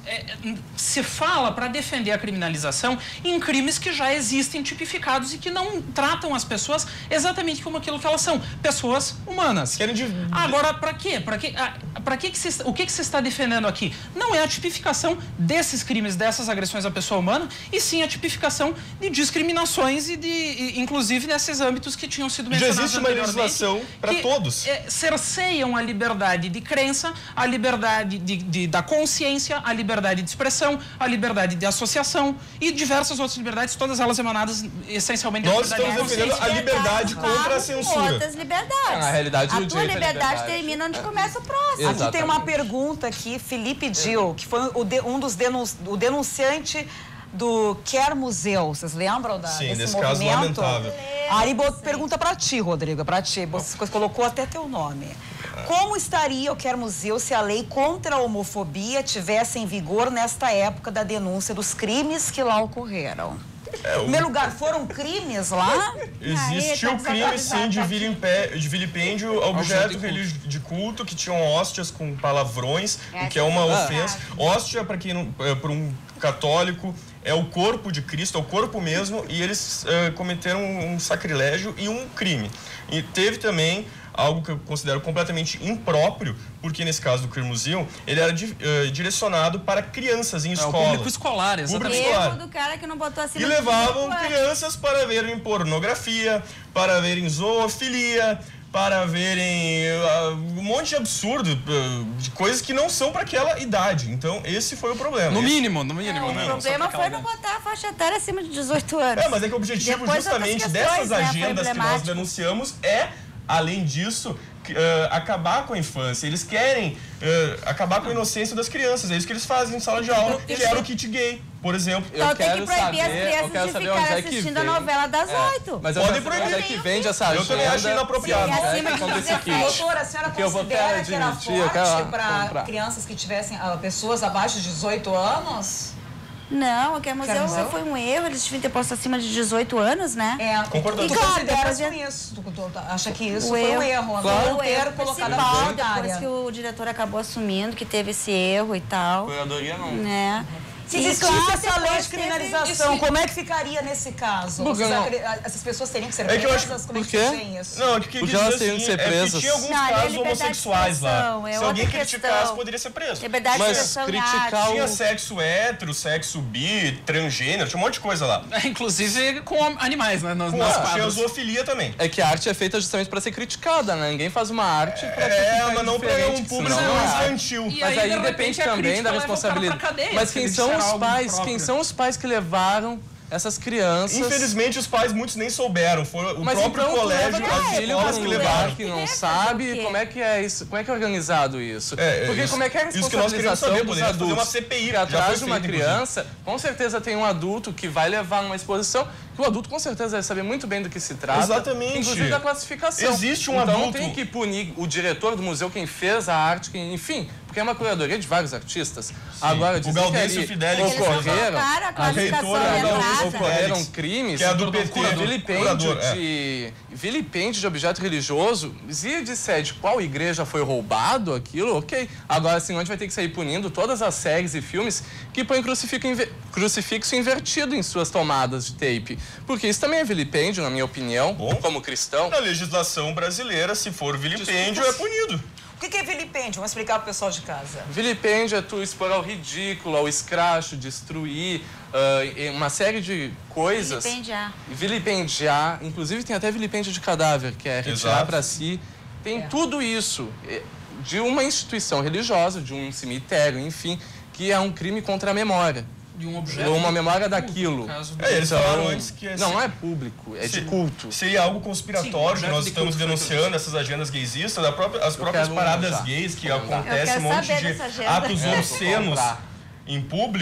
é, se fala para defender a criminalização em crimes que já existem tipificados e que não tratam as pessoas exatamente como aquilo que elas são, pessoas humanas. Agora, para quê? Para quê? Para que que se, o que que se está defendendo aqui? Não é a tipificação desses crimes, dessas agressões à pessoa humana, e sim a tipificação de discriminações e de, e, inclusive, nesses âmbitos que tinham sido mencionados Já existe uma legislação para todos. É, cerceiam a liberdade de crença, a liberdade de, de, da consciência, a liberdade de expressão, a liberdade de associação e diversas outras liberdades, todas elas emanadas essencialmente da Nós liberdade estamos defendendo a liberdade contra a censura. Outras liberdades. É, na realidade, a o tua direito à liberdade liberdade. termina onde começa o próximo. Aqui tem uma Exatamente. pergunta aqui, Felipe Dil, que foi o de, um dos denun, o denunciante do Quer Museu. Vocês lembram da, Sim, desse desse movimento? caso lamentável. Aí pergunta pra ti, Rodrigo, pra ti. Você colocou até teu nome. Como estaria o Quer Museu se a lei contra a homofobia tivesse em vigor nesta época da denúncia dos crimes que lá ocorreram? É, o... Em primeiro lugar, foram crimes lá? Existiu crime, sim, de, vilipé, de vilipêndio a objeto religioso de culto, que tinham hóstias com palavrões, o que é uma ofensa. Hóstia, para quem não, é, para um católico, é o corpo de Cristo, é o corpo mesmo, e eles é, cometeram um sacrilégio e um crime. E teve também algo que eu considero completamente impróprio, porque nesse caso do Queer Museum, ele era di, uh, direcionado para crianças em escola. É, o público escolar, exatamente. Público escolar. Erro do cara que não botou acima E levavam crianças para verem pornografia, para verem zoofilia, para verem uh, um monte de absurdo, uh, de coisas que não são para aquela idade. Então, esse foi o problema. No esse... mínimo, no mínimo. É, o não, problema foi não botar a faixa etária acima de dezoito anos. É, mas é que o objetivo Depois justamente outras dessas questões, né, foi agendas que nós emblemático. denunciamos é, além disso, Uh, acabar com a infância. Eles querem uh, acabar com a inocência das crianças. É isso que eles fazem em sala de aula. Que era o kit gay, por exemplo. Eu Então tem que quero proibir saber, as eu crianças quero de saber ficarem onde é que assistindo a vem. novela das É, oito. mas eu Podem quero saber proibir. onde é que vende essa Eu agenda. também acho inapropriado. Sim, acima de Sobre esse dezessete. kit. Doutora, a senhora Porque eu vou considera quero que era admitir, eu quero forte para comprar. crianças que tivessem, ah, pessoas abaixo de dezoito anos? Não, o Quer Museu, Quer Museu? foi um erro, eles deviam ter posto acima de dezoito anos, né? É, Concordando. tu E claro, consideras depois com isso? Tu, tu acha que isso O foi um erro. erro? Claro. Não O ter erro colocado a principal, faixa depois etária. que o diretor acabou assumindo que teve esse erro e tal, Curadoria não. né? Se E existisse claro, essa lei depois de teve- criminalização, esse- como é que ficaria nesse caso? Porque Vocês não- acre- Essas pessoas teriam que ser É que eu acho- presas? Como é por que quê? vocês veem isso? Não, o que eu quis Porque elas dizer teriam assim, que ser é porque presas. tinha alguns Não, ali é casos liberdade de homossexuais lá. expressão, é Se alguém outra criticasse, questão. poderia ser preso. Liberdade de Mas expressão e criticar arte. o- Tinha sexo hétero, sexo bi, transgênero, tinha um monte de coisa lá. É, inclusive com animais, né? Nas, Pô, nas tinha quadras. zoofilia também. É que a arte é feita justamente para ser criticada, né? Ninguém faz uma arte para É, mas não para um público senão não é arte. infantil. E Mas aí, aí de repente, depende a também crítica da leva o cara responsabilidade. pra cadeia, Mas se quem ele são disser os algo pais? impróprio. Quem são os pais que levaram essas crianças? Infelizmente, os pais muitos nem souberam. Foi o Mas próprio então, tu colégio, leva as teu filho escolas pra que um levaram. lugar que não É, sabe fazer o quê? como é que é isso, como é que é organizado isso. É, Porque isso- como é que é a isso que nós queremos responsabilização saber, dos poderia fazer uma adultos? C P I, Que já foi atrás de uma feito, inclusive. criança, com certeza tem um adulto que vai levar numa exposição que o adulto com certeza deve saber muito bem do que se trata. Exatamente. Inclusive da classificação. Existe um então, adulto- tem que punir o diretor do museu, quem fez a arte, quem, enfim, porque é uma curadoria de vários artistas. Agora, dizer O Gaudêncio que ali Fidelix, Eles não ocorreram, colocaram a classificação reitora de da entrada. ocorreram Félix, crimes, que é a do P T, curador, do vilipêndio curador, é. de vilipêndio de objeto religioso. Se disser de qual igreja foi roubado aquilo, ok. Agora, assim, a gente vai ter que sair punindo todas as séries e filmes que põem crucifixo, inver- crucifixo invertido em suas tomadas de tape. Porque isso também é vilipêndio, na minha opinião, Bom. como cristão. Na legislação brasileira, se for vilipêndio, é punido. O que que é vilipêndio? Vamos explicar para o pessoal de casa. Vilipêndio é tu expor ao ridículo, ao escracho, destruir, ah, e uma série de coisas. Vilipendiar. Vilipendiar, inclusive tem até vilipêndio de cadáver, que é retirar Exato. para si. Tem É. tudo isso eh, de uma instituição religiosa, de um cemitério, enfim, que é um crime contra a memória. De um objeto. Ou uma memória de culto, daquilo. no caso do- É, eles Então, falaram antes que... Não, não é público, é de Seria- culto. Seria algo Sim, conspiratório, objeto que nós de estamos culto, foi denunciando tudo. essas agendas gaysistas, a própria- as próprias quero paradas já. gays, que Comentar. Eu acontece quero um monte saber de dessa agenda. atos É, vou obscenos comprar. em público.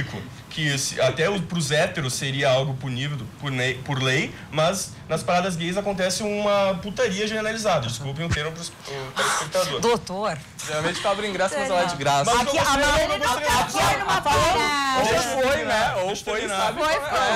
que esse, até para os héteros seria algo punível por lei, por lei, mas nas paradas gays acontece uma putaria generalizada. Desculpem o termo para o telespectador. Doutor. Geralmente cobra ingresso, mas ela é de graça. Aqui, a Maria não foi numa parada. Ou foi, né? Ou Deixa eu foi, terminar. sabe? Foi,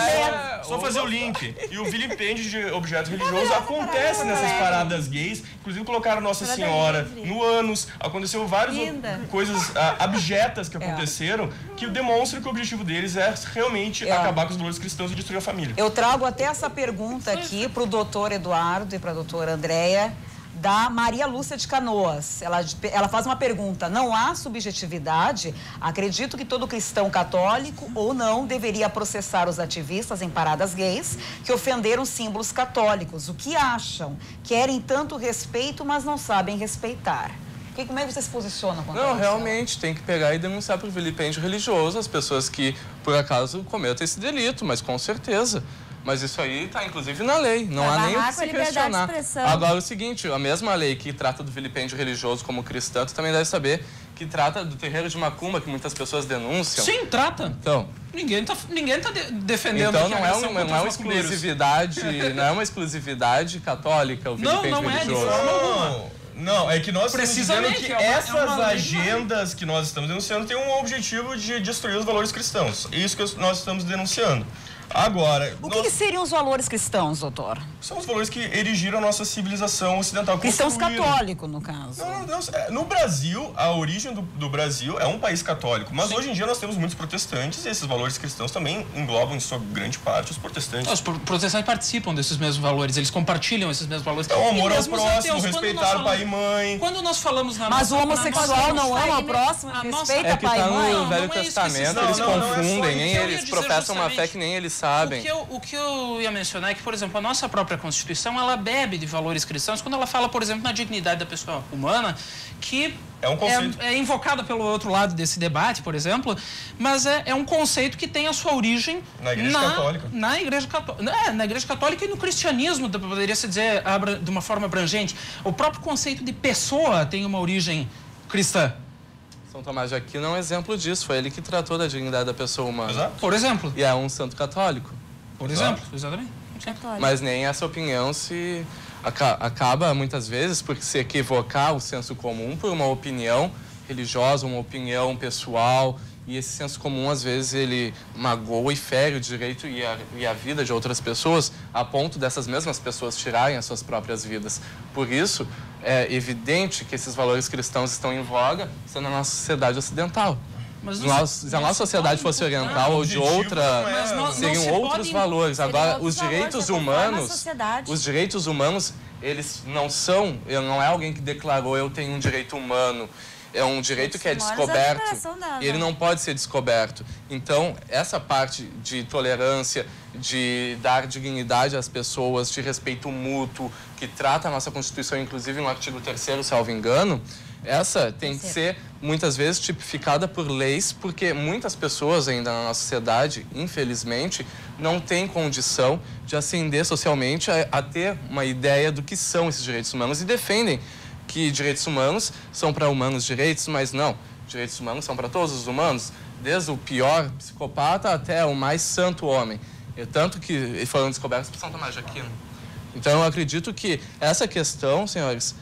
É, Só fazer o link. E o vilipêndio de objeto religioso acontece nessas paradas gays. Inclusive colocaram Nossa Senhora no ânus. Aconteceu várias Linda. coisas ah, abjetas que aconteceram que demonstram que o objetivo deles é realmente É. acabar com os valores cristãos e destruir a família. Eu trago até essa pergunta aqui para o doutor Eduardo e para a doutora Andréia, da Maria Lúcia de Canoas. Ela, ela faz uma pergunta: não há subjetividade? Acredito que todo cristão católico ou não deveria processar os ativistas em paradas gays que ofenderam símbolos católicos. O que acham? Querem tanto respeito, mas não sabem respeitar. Que, como é que você se posiciona contra Não, isso? realmente, tem que pegar e denunciar por vilipêndio religioso as pessoas que, por acaso, cometem esse delito, mas com certeza. Mas isso aí está, inclusive, na lei. Não há nem o que se questionar. Agora, o seguinte, a mesma lei que trata do vilipêndio religioso como cristã, tu também deve saber que trata do terreiro de macumba, que muitas pessoas denunciam. Sim, trata. Então, Ninguém tá, ninguém tá de, defendendo então aqui a não é, agressão um, contra não é uma os macumbeiros. exclusividade, não é uma exclusividade católica o Não, vilipêndio não é, de religioso. forma alguma. Não, não, é que nós estamos dizendo Precisamente, que é uma- é essas uma lei agendas que nós estamos denunciando têm um objetivo de destruir os valores cristãos. É isso que nós estamos denunciando. Agora, O que, nós- que seriam os valores cristãos, doutor? são os valores que erigiram a nossa civilização ocidental. Cristãos construíram. católicos, no caso. Não, não, é, no Brasil, a origem do, do Brasil é um país católico, mas hoje em dia nós temos muitos protestantes e esses valores cristãos também englobam, em sua grande parte, os protestantes. Os pro- protestantes participam desses mesmos valores, eles compartilham esses mesmos valores. Então, amor E aos mesmo os próximos, ateus, quando respeitar nós pai e falamos- mãe. Quando nós falamos na Mas nossa, o homossexual na nossa- não ama o próximo, a nossa- respeita É que pai tá e mãe. no Não, Velho não é isso que Testamento, se- eles não, não, não é só confundem, isso. nem O que eu ia eles dizer professam uma fé justamente- que nem eles O sabem. que, eu, o que eu ia mencionar é que, por exemplo, a nossa própria Constituição, ela bebe de valores cristãos quando ela fala, por exemplo, na dignidade da pessoa humana, que É um conceito. é, é invocada pelo outro lado desse debate, por exemplo, mas é, é um conceito que tem a sua origem Na Igreja Católica. Na Igreja Católica. É, na Igreja Católica e no cristianismo, poderia se dizer abra- de uma forma abrangente. O próprio conceito de pessoa tem uma origem cristã. São Tomás de Aquino é um exemplo disso. Foi ele que tratou da dignidade da pessoa humana. Exato. Por exemplo. E é um santo católico. Por Exato. exemplo, exatamente. Católico. Mas nem essa opinião se aca- acaba, muitas vezes, por se equivocar o senso comum por uma opinião religiosa, uma opinião pessoal. E esse senso comum, às vezes, ele magoa e fere o direito e a, e a vida de outras pessoas, a ponto dessas mesmas pessoas tirarem as suas próprias vidas. Por isso, é evidente que esses valores cristãos estão em voga sendo na nossa sociedade ocidental. Mas Se não nós- se- se a não nossa se sociedade pode fosse imputar. oriental O ou de objetivo outra, não é- Mas não- não seriam se outros pode- valores. seriam Agora, outros os direitos valores, é conforme a humanos, sociedade. os direitos humanos, eles não são, eu- não é alguém que declarou eu tenho um direito humano. É um direito que é Direitos humanos é a descoberto declaração da- e ele não pode ser descoberto. Então, essa parte de tolerância, de dar dignidade às pessoas, de respeito mútuo, que trata a nossa Constituição, inclusive no artigo terceiro, salvo engano, essa tem que ser, muitas vezes, tipificada por leis, porque muitas pessoas ainda na nossa sociedade, infelizmente, não têm condição de ascender socialmente a, a ter uma ideia do que são esses direitos humanos e defendem que direitos humanos são para humanos direitos, mas não. Direitos humanos são para todos os humanos, desde o pior psicopata até o mais santo homem. É tanto que foram descobertos por São Tomás de Aquino. Então, eu acredito que essa questão, senhores,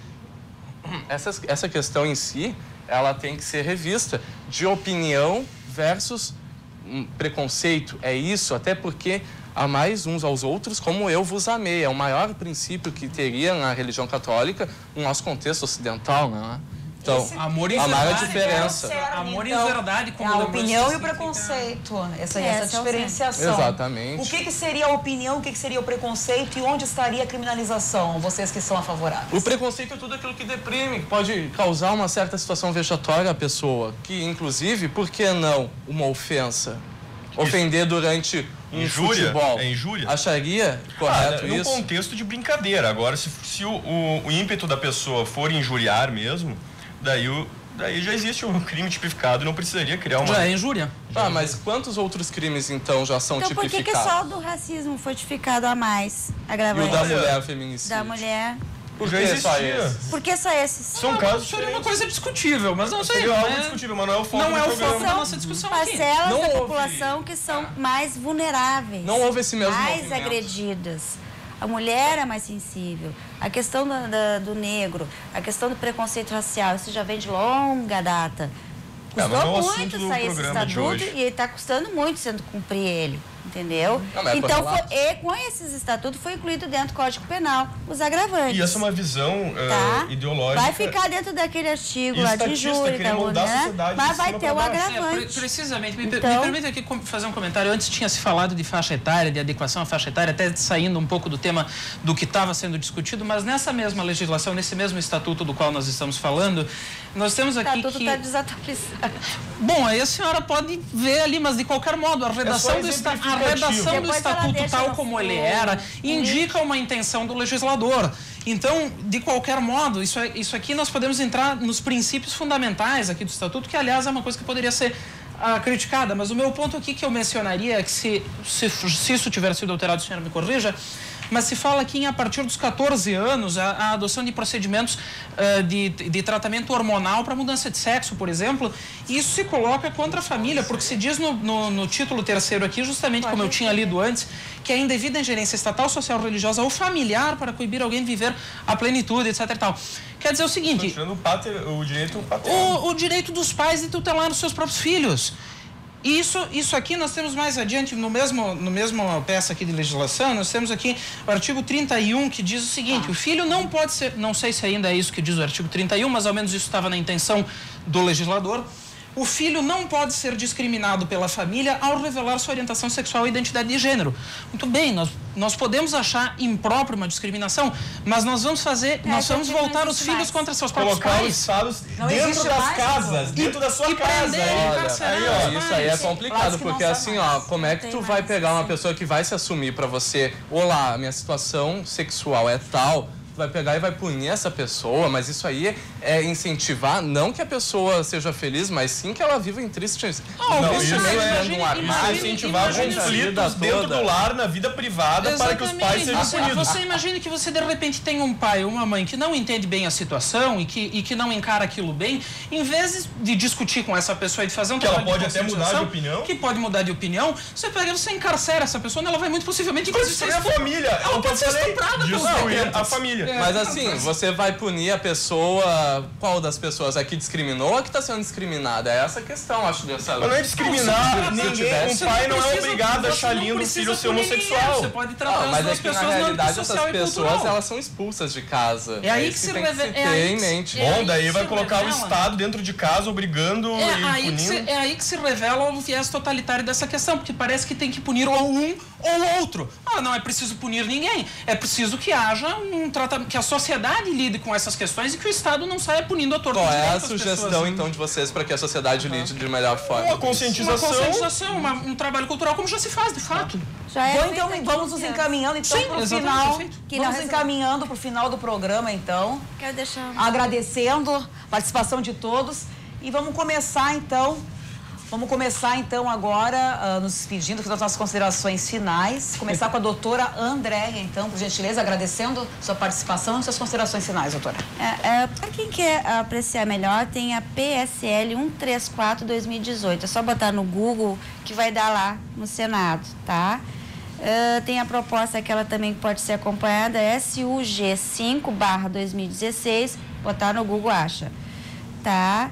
essa, essa questão em si, ela tem que ser revista de opinião versus um preconceito. É isso, até porque amais uns aos outros como eu vos amei. É o maior princípio que teria na religião católica no nosso contexto ocidental, não é? Então, Esse- Amor e amar a verdade. diferença. Cerne, Amor e então, verdade, como é a lembrança opinião e o significa- preconceito. Essa, É, essa esse é o diferenciação. Exatamente. O que, que seria a opinião, o que, que seria o preconceito e onde estaria a criminalização, vocês que são a favoráveis? o preconceito é tudo aquilo que deprime, que pode causar uma certa situação vexatória à pessoa. Que, inclusive, por que não uma ofensa? Ofender durante um Injúria? futebol. É injúria? Acharia Ah, correto no isso? contexto de brincadeira. Agora, se, se o, o, o ímpeto da pessoa for injuriar mesmo, daí, o, daí já existe um crime tipificado e não precisaria criar uma... Já é injúria. Ah, mas quantos outros crimes, então, já são Então por que, que tipificados? só o do racismo foi tipificado a mais? E o Agravante. da mulher feminicídio? Da mulher. Por já que só existia. esses? Por que só esses? São Ah, casos seria uma diferentes. coisa discutível, mas não sei. Seria algo não é- discutível, mas não é o foco Não do é o programa. foco da nossa discussão aqui. Parcelas Não da houve- população que são mais vulneráveis. Não houve esse mesmo mais movimento. agredidas. A mulher é mais sensível. A questão da, da- do negro, a questão do preconceito racial, isso já vem de longa data. É, mas Custou não é o assunto muito do sair esse programa de estatuto hoje. e está custando muito sendo cumprir ele, entendeu? Não, mas é Então, correlato. foi, e com esses estatutos foi incluído dentro do Código Penal os agravantes. E essa é uma visão Tá? eh, ideológica. Vai ficar dentro daquele artigo E lá de estatista, injúria, querer tá, moldar a né? sociedade Mas de vai cima ter o pra baixo. É, pre- agravante. precisamente. Me, per- Então- me permita aqui com- fazer um comentário. Antes tinha se falado de faixa etária, de adequação à faixa etária, até saindo um pouco do tema do que estava sendo discutido, mas nessa mesma legislação, nesse mesmo estatuto do qual nós estamos falando, nós temos O aqui estatuto que... está desatualizado. Bom, aí a senhora pode ver ali, mas de qualquer modo, a redação, do, esta... a exemplificativo. redação do Depois ela estatuto deixa tal no como ele fundo. era indica uma intenção do legislador. Então, de qualquer modo, isso, é- isso aqui nós podemos entrar nos princípios fundamentais aqui do estatuto, que aliás é uma coisa que poderia ser ah, criticada, mas o meu ponto aqui que eu mencionaria é que se, se, se isso tiver sido alterado, a senhora me corrija, mas se fala aqui em a partir dos quatorze anos a, a adoção de procedimentos ah, de, de tratamento hormonal para mudança de sexo, por exemplo, e isso se coloca contra a família, porque se diz no, no, no título terceiro aqui, justamente como eu tinha lido antes, que é indevida ingerência estatal, social, religiosa ou familiar para coibir alguém de viver a plenitude, etc e tal. Quer dizer o Estão seguinte, tirando o, pater, o direito paterno. o, o direito dos pais de tutelar os seus próprios filhos. E isso, isso aqui nós temos mais adiante, no mesmo, no mesmo peça aqui de legislação, nós temos aqui o artigo trinta e um, que diz o seguinte, o filho não pode ser, não sei se ainda é isso que diz o artigo trinta e um, mas ao menos isso estava na intenção do legislador, o filho não pode ser discriminado pela família ao revelar sua orientação sexual e identidade de gênero. Muito bem, nós, nós podemos achar impróprio uma discriminação, mas nós vamos fazer, É, nós já vamos que não voltar os existe filhos mais. contra seus próprios Colocar os pais. estados Não dentro existe das mais, casas, dentro da sua e casa. prender, Olha, encarcerar aí, os ó, pais. Isso aí é complicado, Claro que não porque são assim, mais. ó, como é que Não tu tem vai mais, pegar uma sim. pessoa que vai se assumir pra você, olá, minha situação sexual é tal, tu vai pegar e vai punir essa pessoa, mas isso aí é incentivar, não que a pessoa seja feliz, mas sim que ela viva em triste, Não, Não, triste isso meio é- dentro de um imagine- armário, incentivar imagine- conflitos dentro do lar, na vida privada, para que os pais sejam você, punidos. você imagina que você de repente tem um pai ou uma mãe que não entende bem a situação e que, e que não encara aquilo bem, em vez de discutir com essa pessoa e de fazer um Que ela trabalho pode até mudar de conscientização, opinião. que pode mudar de opinião, você pega e você encarcera essa pessoa, ela vai muito possivelmente Pode inclusive, destruir a ser família. É Ela o que eu pode ser falei. estuprada pelos Destruir a detentos. família. Mas assim, você vai punir a pessoa, qual das pessoas? A que discriminou ou a que está sendo discriminada? É essa a questão, acho, dessa... Mas não é discriminar Se ninguém. tivesse- Um pai não é precisa- obrigado a você achar não lindo o precisa filho ser punir ninguém, homossexual. Você pode tratar Ah, as mas duas é que na pessoas no âmbito realidade essas social e pessoas, cultural. elas são expulsas de casa. É aí que isso se tem que reve- se é aí ter que em se- mente. é- Bom, aí daí que vai se colocar o revela. Estado dentro de casa, obrigando É e aí, que punindo. se, é aí que se revela o viés totalitário dessa questão, porque parece que tem que punir ou um ou outro. Ah, não é preciso punir ninguém. É preciso que haja um tratamento, que a sociedade lide com essas questões e que o Estado não saia punindo a torta Qual e é a direito as sugestão, pessoas. então, de vocês para que a sociedade lide de melhor forma? Uma Uma conscientização. conscientização, uma- um trabalho cultural, como já se faz, de fato. Já é Bom, feito então aqui vamos nos antes. encaminhando então Sim, para o exatamente, final. perfeito. Que Vamos nós- encaminhando para o final do programa, então. Quero deixar... Agradecendo a participação de todos. E vamos começar, então. Vamos começar, então, agora, ah, nos despedindo, fazendo as nossas considerações finais. Começar com a doutora Andréia, então, por gentileza, agradecendo sua participação e suas considerações finais, doutora. É, é, para quem quer apreciar melhor, tem a P S L cento e trinta e quatro barra dois mil e dezoito. É só botar no Google que vai dar lá no Senado, tá? É, tem a proposta que ela também pode ser acompanhada, S U G cinco barra dois mil e dezesseis. Botar no Google, acha. Tá?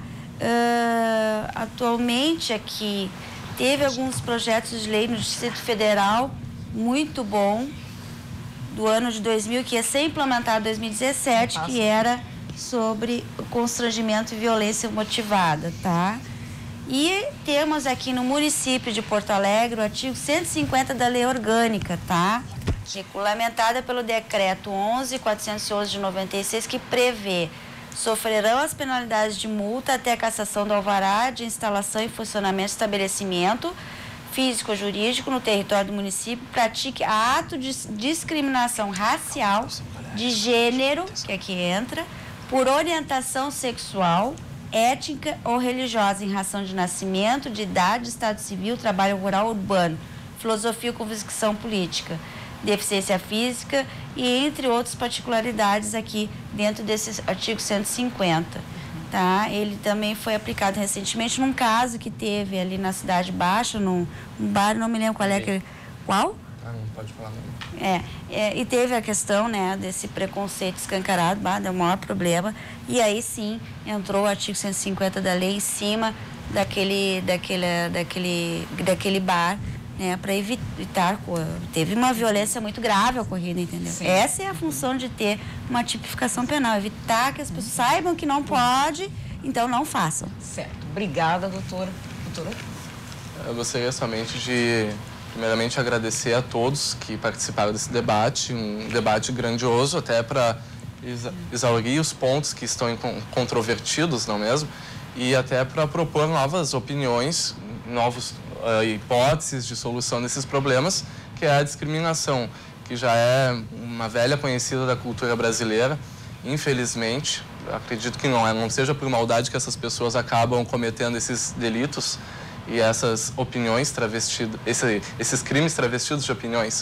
É, atualmente aqui teve alguns projetos de lei no Distrito Federal muito bom do ano de dois mil, que ia ser implementado em dois mil e dezessete, que era sobre o constrangimento e violência motivada, tá? E temos aqui no município de Porto Alegre o artigo cento e cinquenta da Lei Orgânica, tá? Regulamentada pelo decreto onze mil quatrocentos e onze de noventa e seis, que prevê: sofrerão as penalidades de multa até a cassação do alvará de instalação e funcionamento do estabelecimento físico ou jurídico no território do município pratique ato de discriminação racial, de gênero, que aqui entra, por orientação sexual, étnica ou religiosa, em razão de nascimento, de idade, estado civil, trabalho rural ou urbano, filosofia ou convicção política. deficiência física e entre outras particularidades aqui dentro desse artigo cento e cinquenta. Tá? Ele também foi aplicado recentemente num caso que teve ali na Cidade Baixa, num, num bar, não me lembro qual é aquele... Qual? Ah, não pode falar não. É, é, e teve a questão, né, desse preconceito escancarado, bah, deu o maior problema, e aí sim entrou o artigo cento e cinquenta da lei em cima daquele, daquele, daquele, daquele bar, né, para evitar, teve uma violência muito grave ocorrida, entendeu? Sim. Essa é a função de ter uma tipificação penal, evitar que as pessoas saibam que não pode, então não façam. Certo. Obrigada, doutora. Doutora? Eu gostaria somente de, primeiramente, agradecer a todos que participaram desse debate, um debate grandioso, até para exa exaurir os pontos que estão controvertidos, não mesmo? E até para propor novas opiniões, novos Uh, hipóteses de solução desses problemas, que é a discriminação, que já é uma velha conhecida da cultura brasileira. Infelizmente, acredito que não, é, não seja por maldade que essas pessoas acabam cometendo esses delitos e essas opiniões travestidas, esse, esses crimes travestidos de opiniões.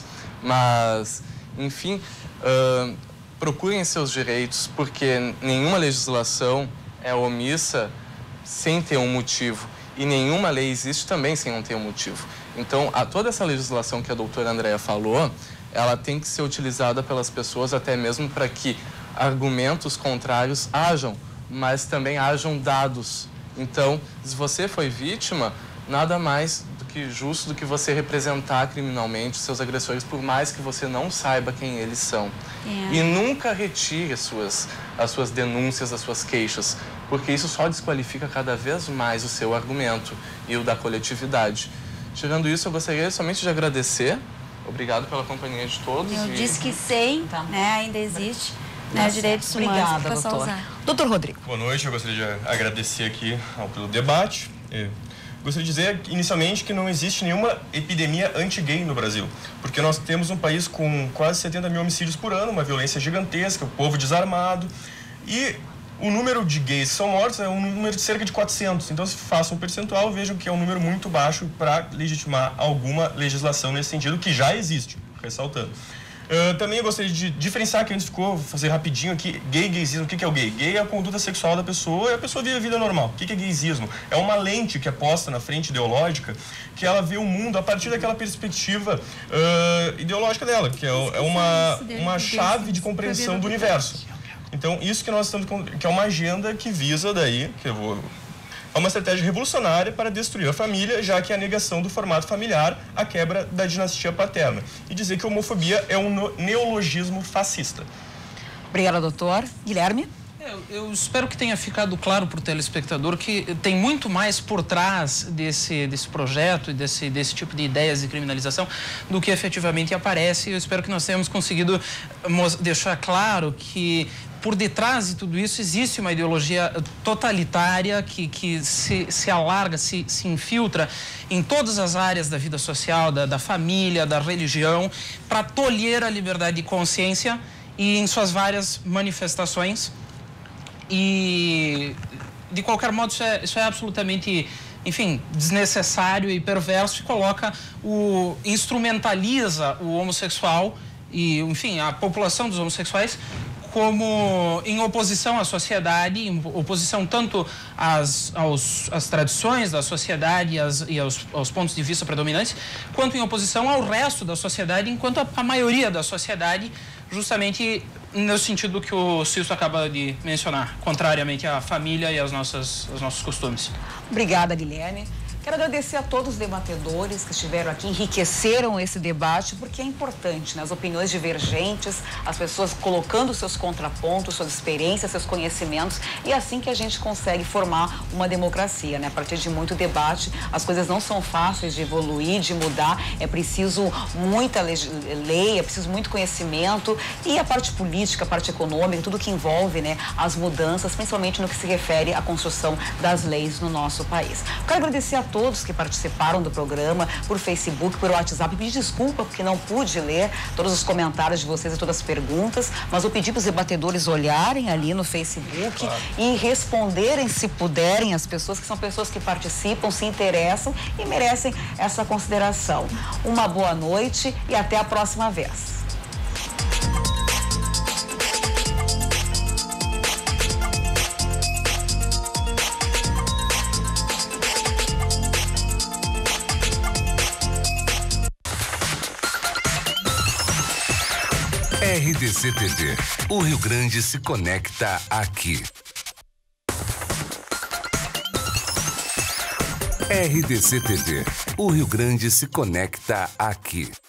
Mas, enfim, uh, procurem seus direitos, porque nenhuma legislação é omissa sem ter um motivo. E nenhuma lei existe também sem não ter um motivo. Então, a, toda essa legislação que a doutora Andréa falou, ela tem que ser utilizada pelas pessoas até mesmo para que argumentos contrários hajam, mas também hajam dados. Então, se você foi vítima, nada mais do que justo do que você representar criminalmente os seus agressores, por mais que você não saiba quem eles são. É. E nunca retire as suas, as suas denúncias, as suas queixas, porque isso só desqualifica cada vez mais o seu argumento e o da coletividade. Tirando isso, eu gostaria somente de agradecer. Obrigado pela companhia de todos. Eu e... disse que sei, tá. né, ainda existe, né, direitos humanos. Obrigada, doutor. Doutor Rodrigo. Boa noite, eu gostaria de agradecer aqui ao, pelo debate. Eu gostaria de dizer inicialmente que não existe nenhuma epidemia anti-gay no Brasil, porque nós temos um país com quase setenta mil homicídios por ano, uma violência gigantesca, o povo desarmado, e o número de gays que são mortos é um número de cerca de quatrocentos. Então, se façam um percentual, vejam que é um número muito baixo para legitimar alguma legislação nesse sentido, que já existe, ressaltando. Uh, também eu gostaria de diferenciar, que antes ficou, vou fazer rapidinho aqui, gay, gaysismo. O que é o gay? Gay é a conduta sexual da pessoa e a pessoa vive a vida normal. O que é gaysismo? É uma lente que é posta na frente ideológica, que ela vê o mundo a partir daquela perspectiva uh, ideológica dela, que é, é uma, uma chave de compreensão do universo. Então, isso que nós estamos, que é uma agenda que visa daí, que eu vou... É uma estratégia revolucionária para destruir a família, já que é a negação do formato familiar, a quebra da dinastia paterna. E dizer que a homofobia é um neologismo fascista. Obrigada, doutor. Guilherme? Eu, eu espero que tenha ficado claro para o telespectador que tem muito mais por trás desse, desse projeto e desse, desse tipo de ideias de criminalização do que efetivamente aparece. Eu espero que nós tenhamos conseguido deixar claro que por detrás de tudo isso existe uma ideologia totalitária que, que se, se alarga, se, se infiltra em todas as áreas da vida social, da, da família, da religião, para tolher a liberdade de consciência e em suas várias manifestações. E, de qualquer modo, isso é, isso é absolutamente, enfim, desnecessário e perverso, e coloca o, instrumentaliza o homossexual e, enfim, a população dos homossexuais como em oposição à sociedade, em oposição tanto às, aos, às tradições da sociedade e, às, e aos, aos pontos de vista predominantes, quanto em oposição ao resto da sociedade, enquanto a, a maioria da sociedade, justamente no sentido que o Cício acaba de mencionar, contrariamente à família e aos nossos, aos nossos costumes. Obrigada, Guilherme. Quero agradecer a todos os debatedores que estiveram aqui, enriqueceram esse debate, porque é importante, né? As opiniões divergentes, as pessoas colocando seus contrapontos, suas experiências, seus conhecimentos, e é assim que a gente consegue formar uma democracia, né? A partir de muito debate, as coisas não são fáceis de evoluir, de mudar, é preciso muita lei, é preciso muito conhecimento, e a parte política, a parte econômica, tudo que envolve, né, as mudanças, principalmente no que se refere à construção das leis no nosso país. Quero agradecer a todos todos que participaram do programa, por Facebook, por WhatsApp. Pedir desculpa porque não pude ler todos os comentários de vocês e todas as perguntas, mas eu pedi para os debatedores olharem ali no Facebook claro. E responderem, se puderem, as pessoas que são pessoas que participam, se interessam e merecem essa consideração. Uma boa noite e até a próxima vez. R D C T V, o Rio Grande se conecta aqui. R D C T V, o Rio Grande se conecta aqui.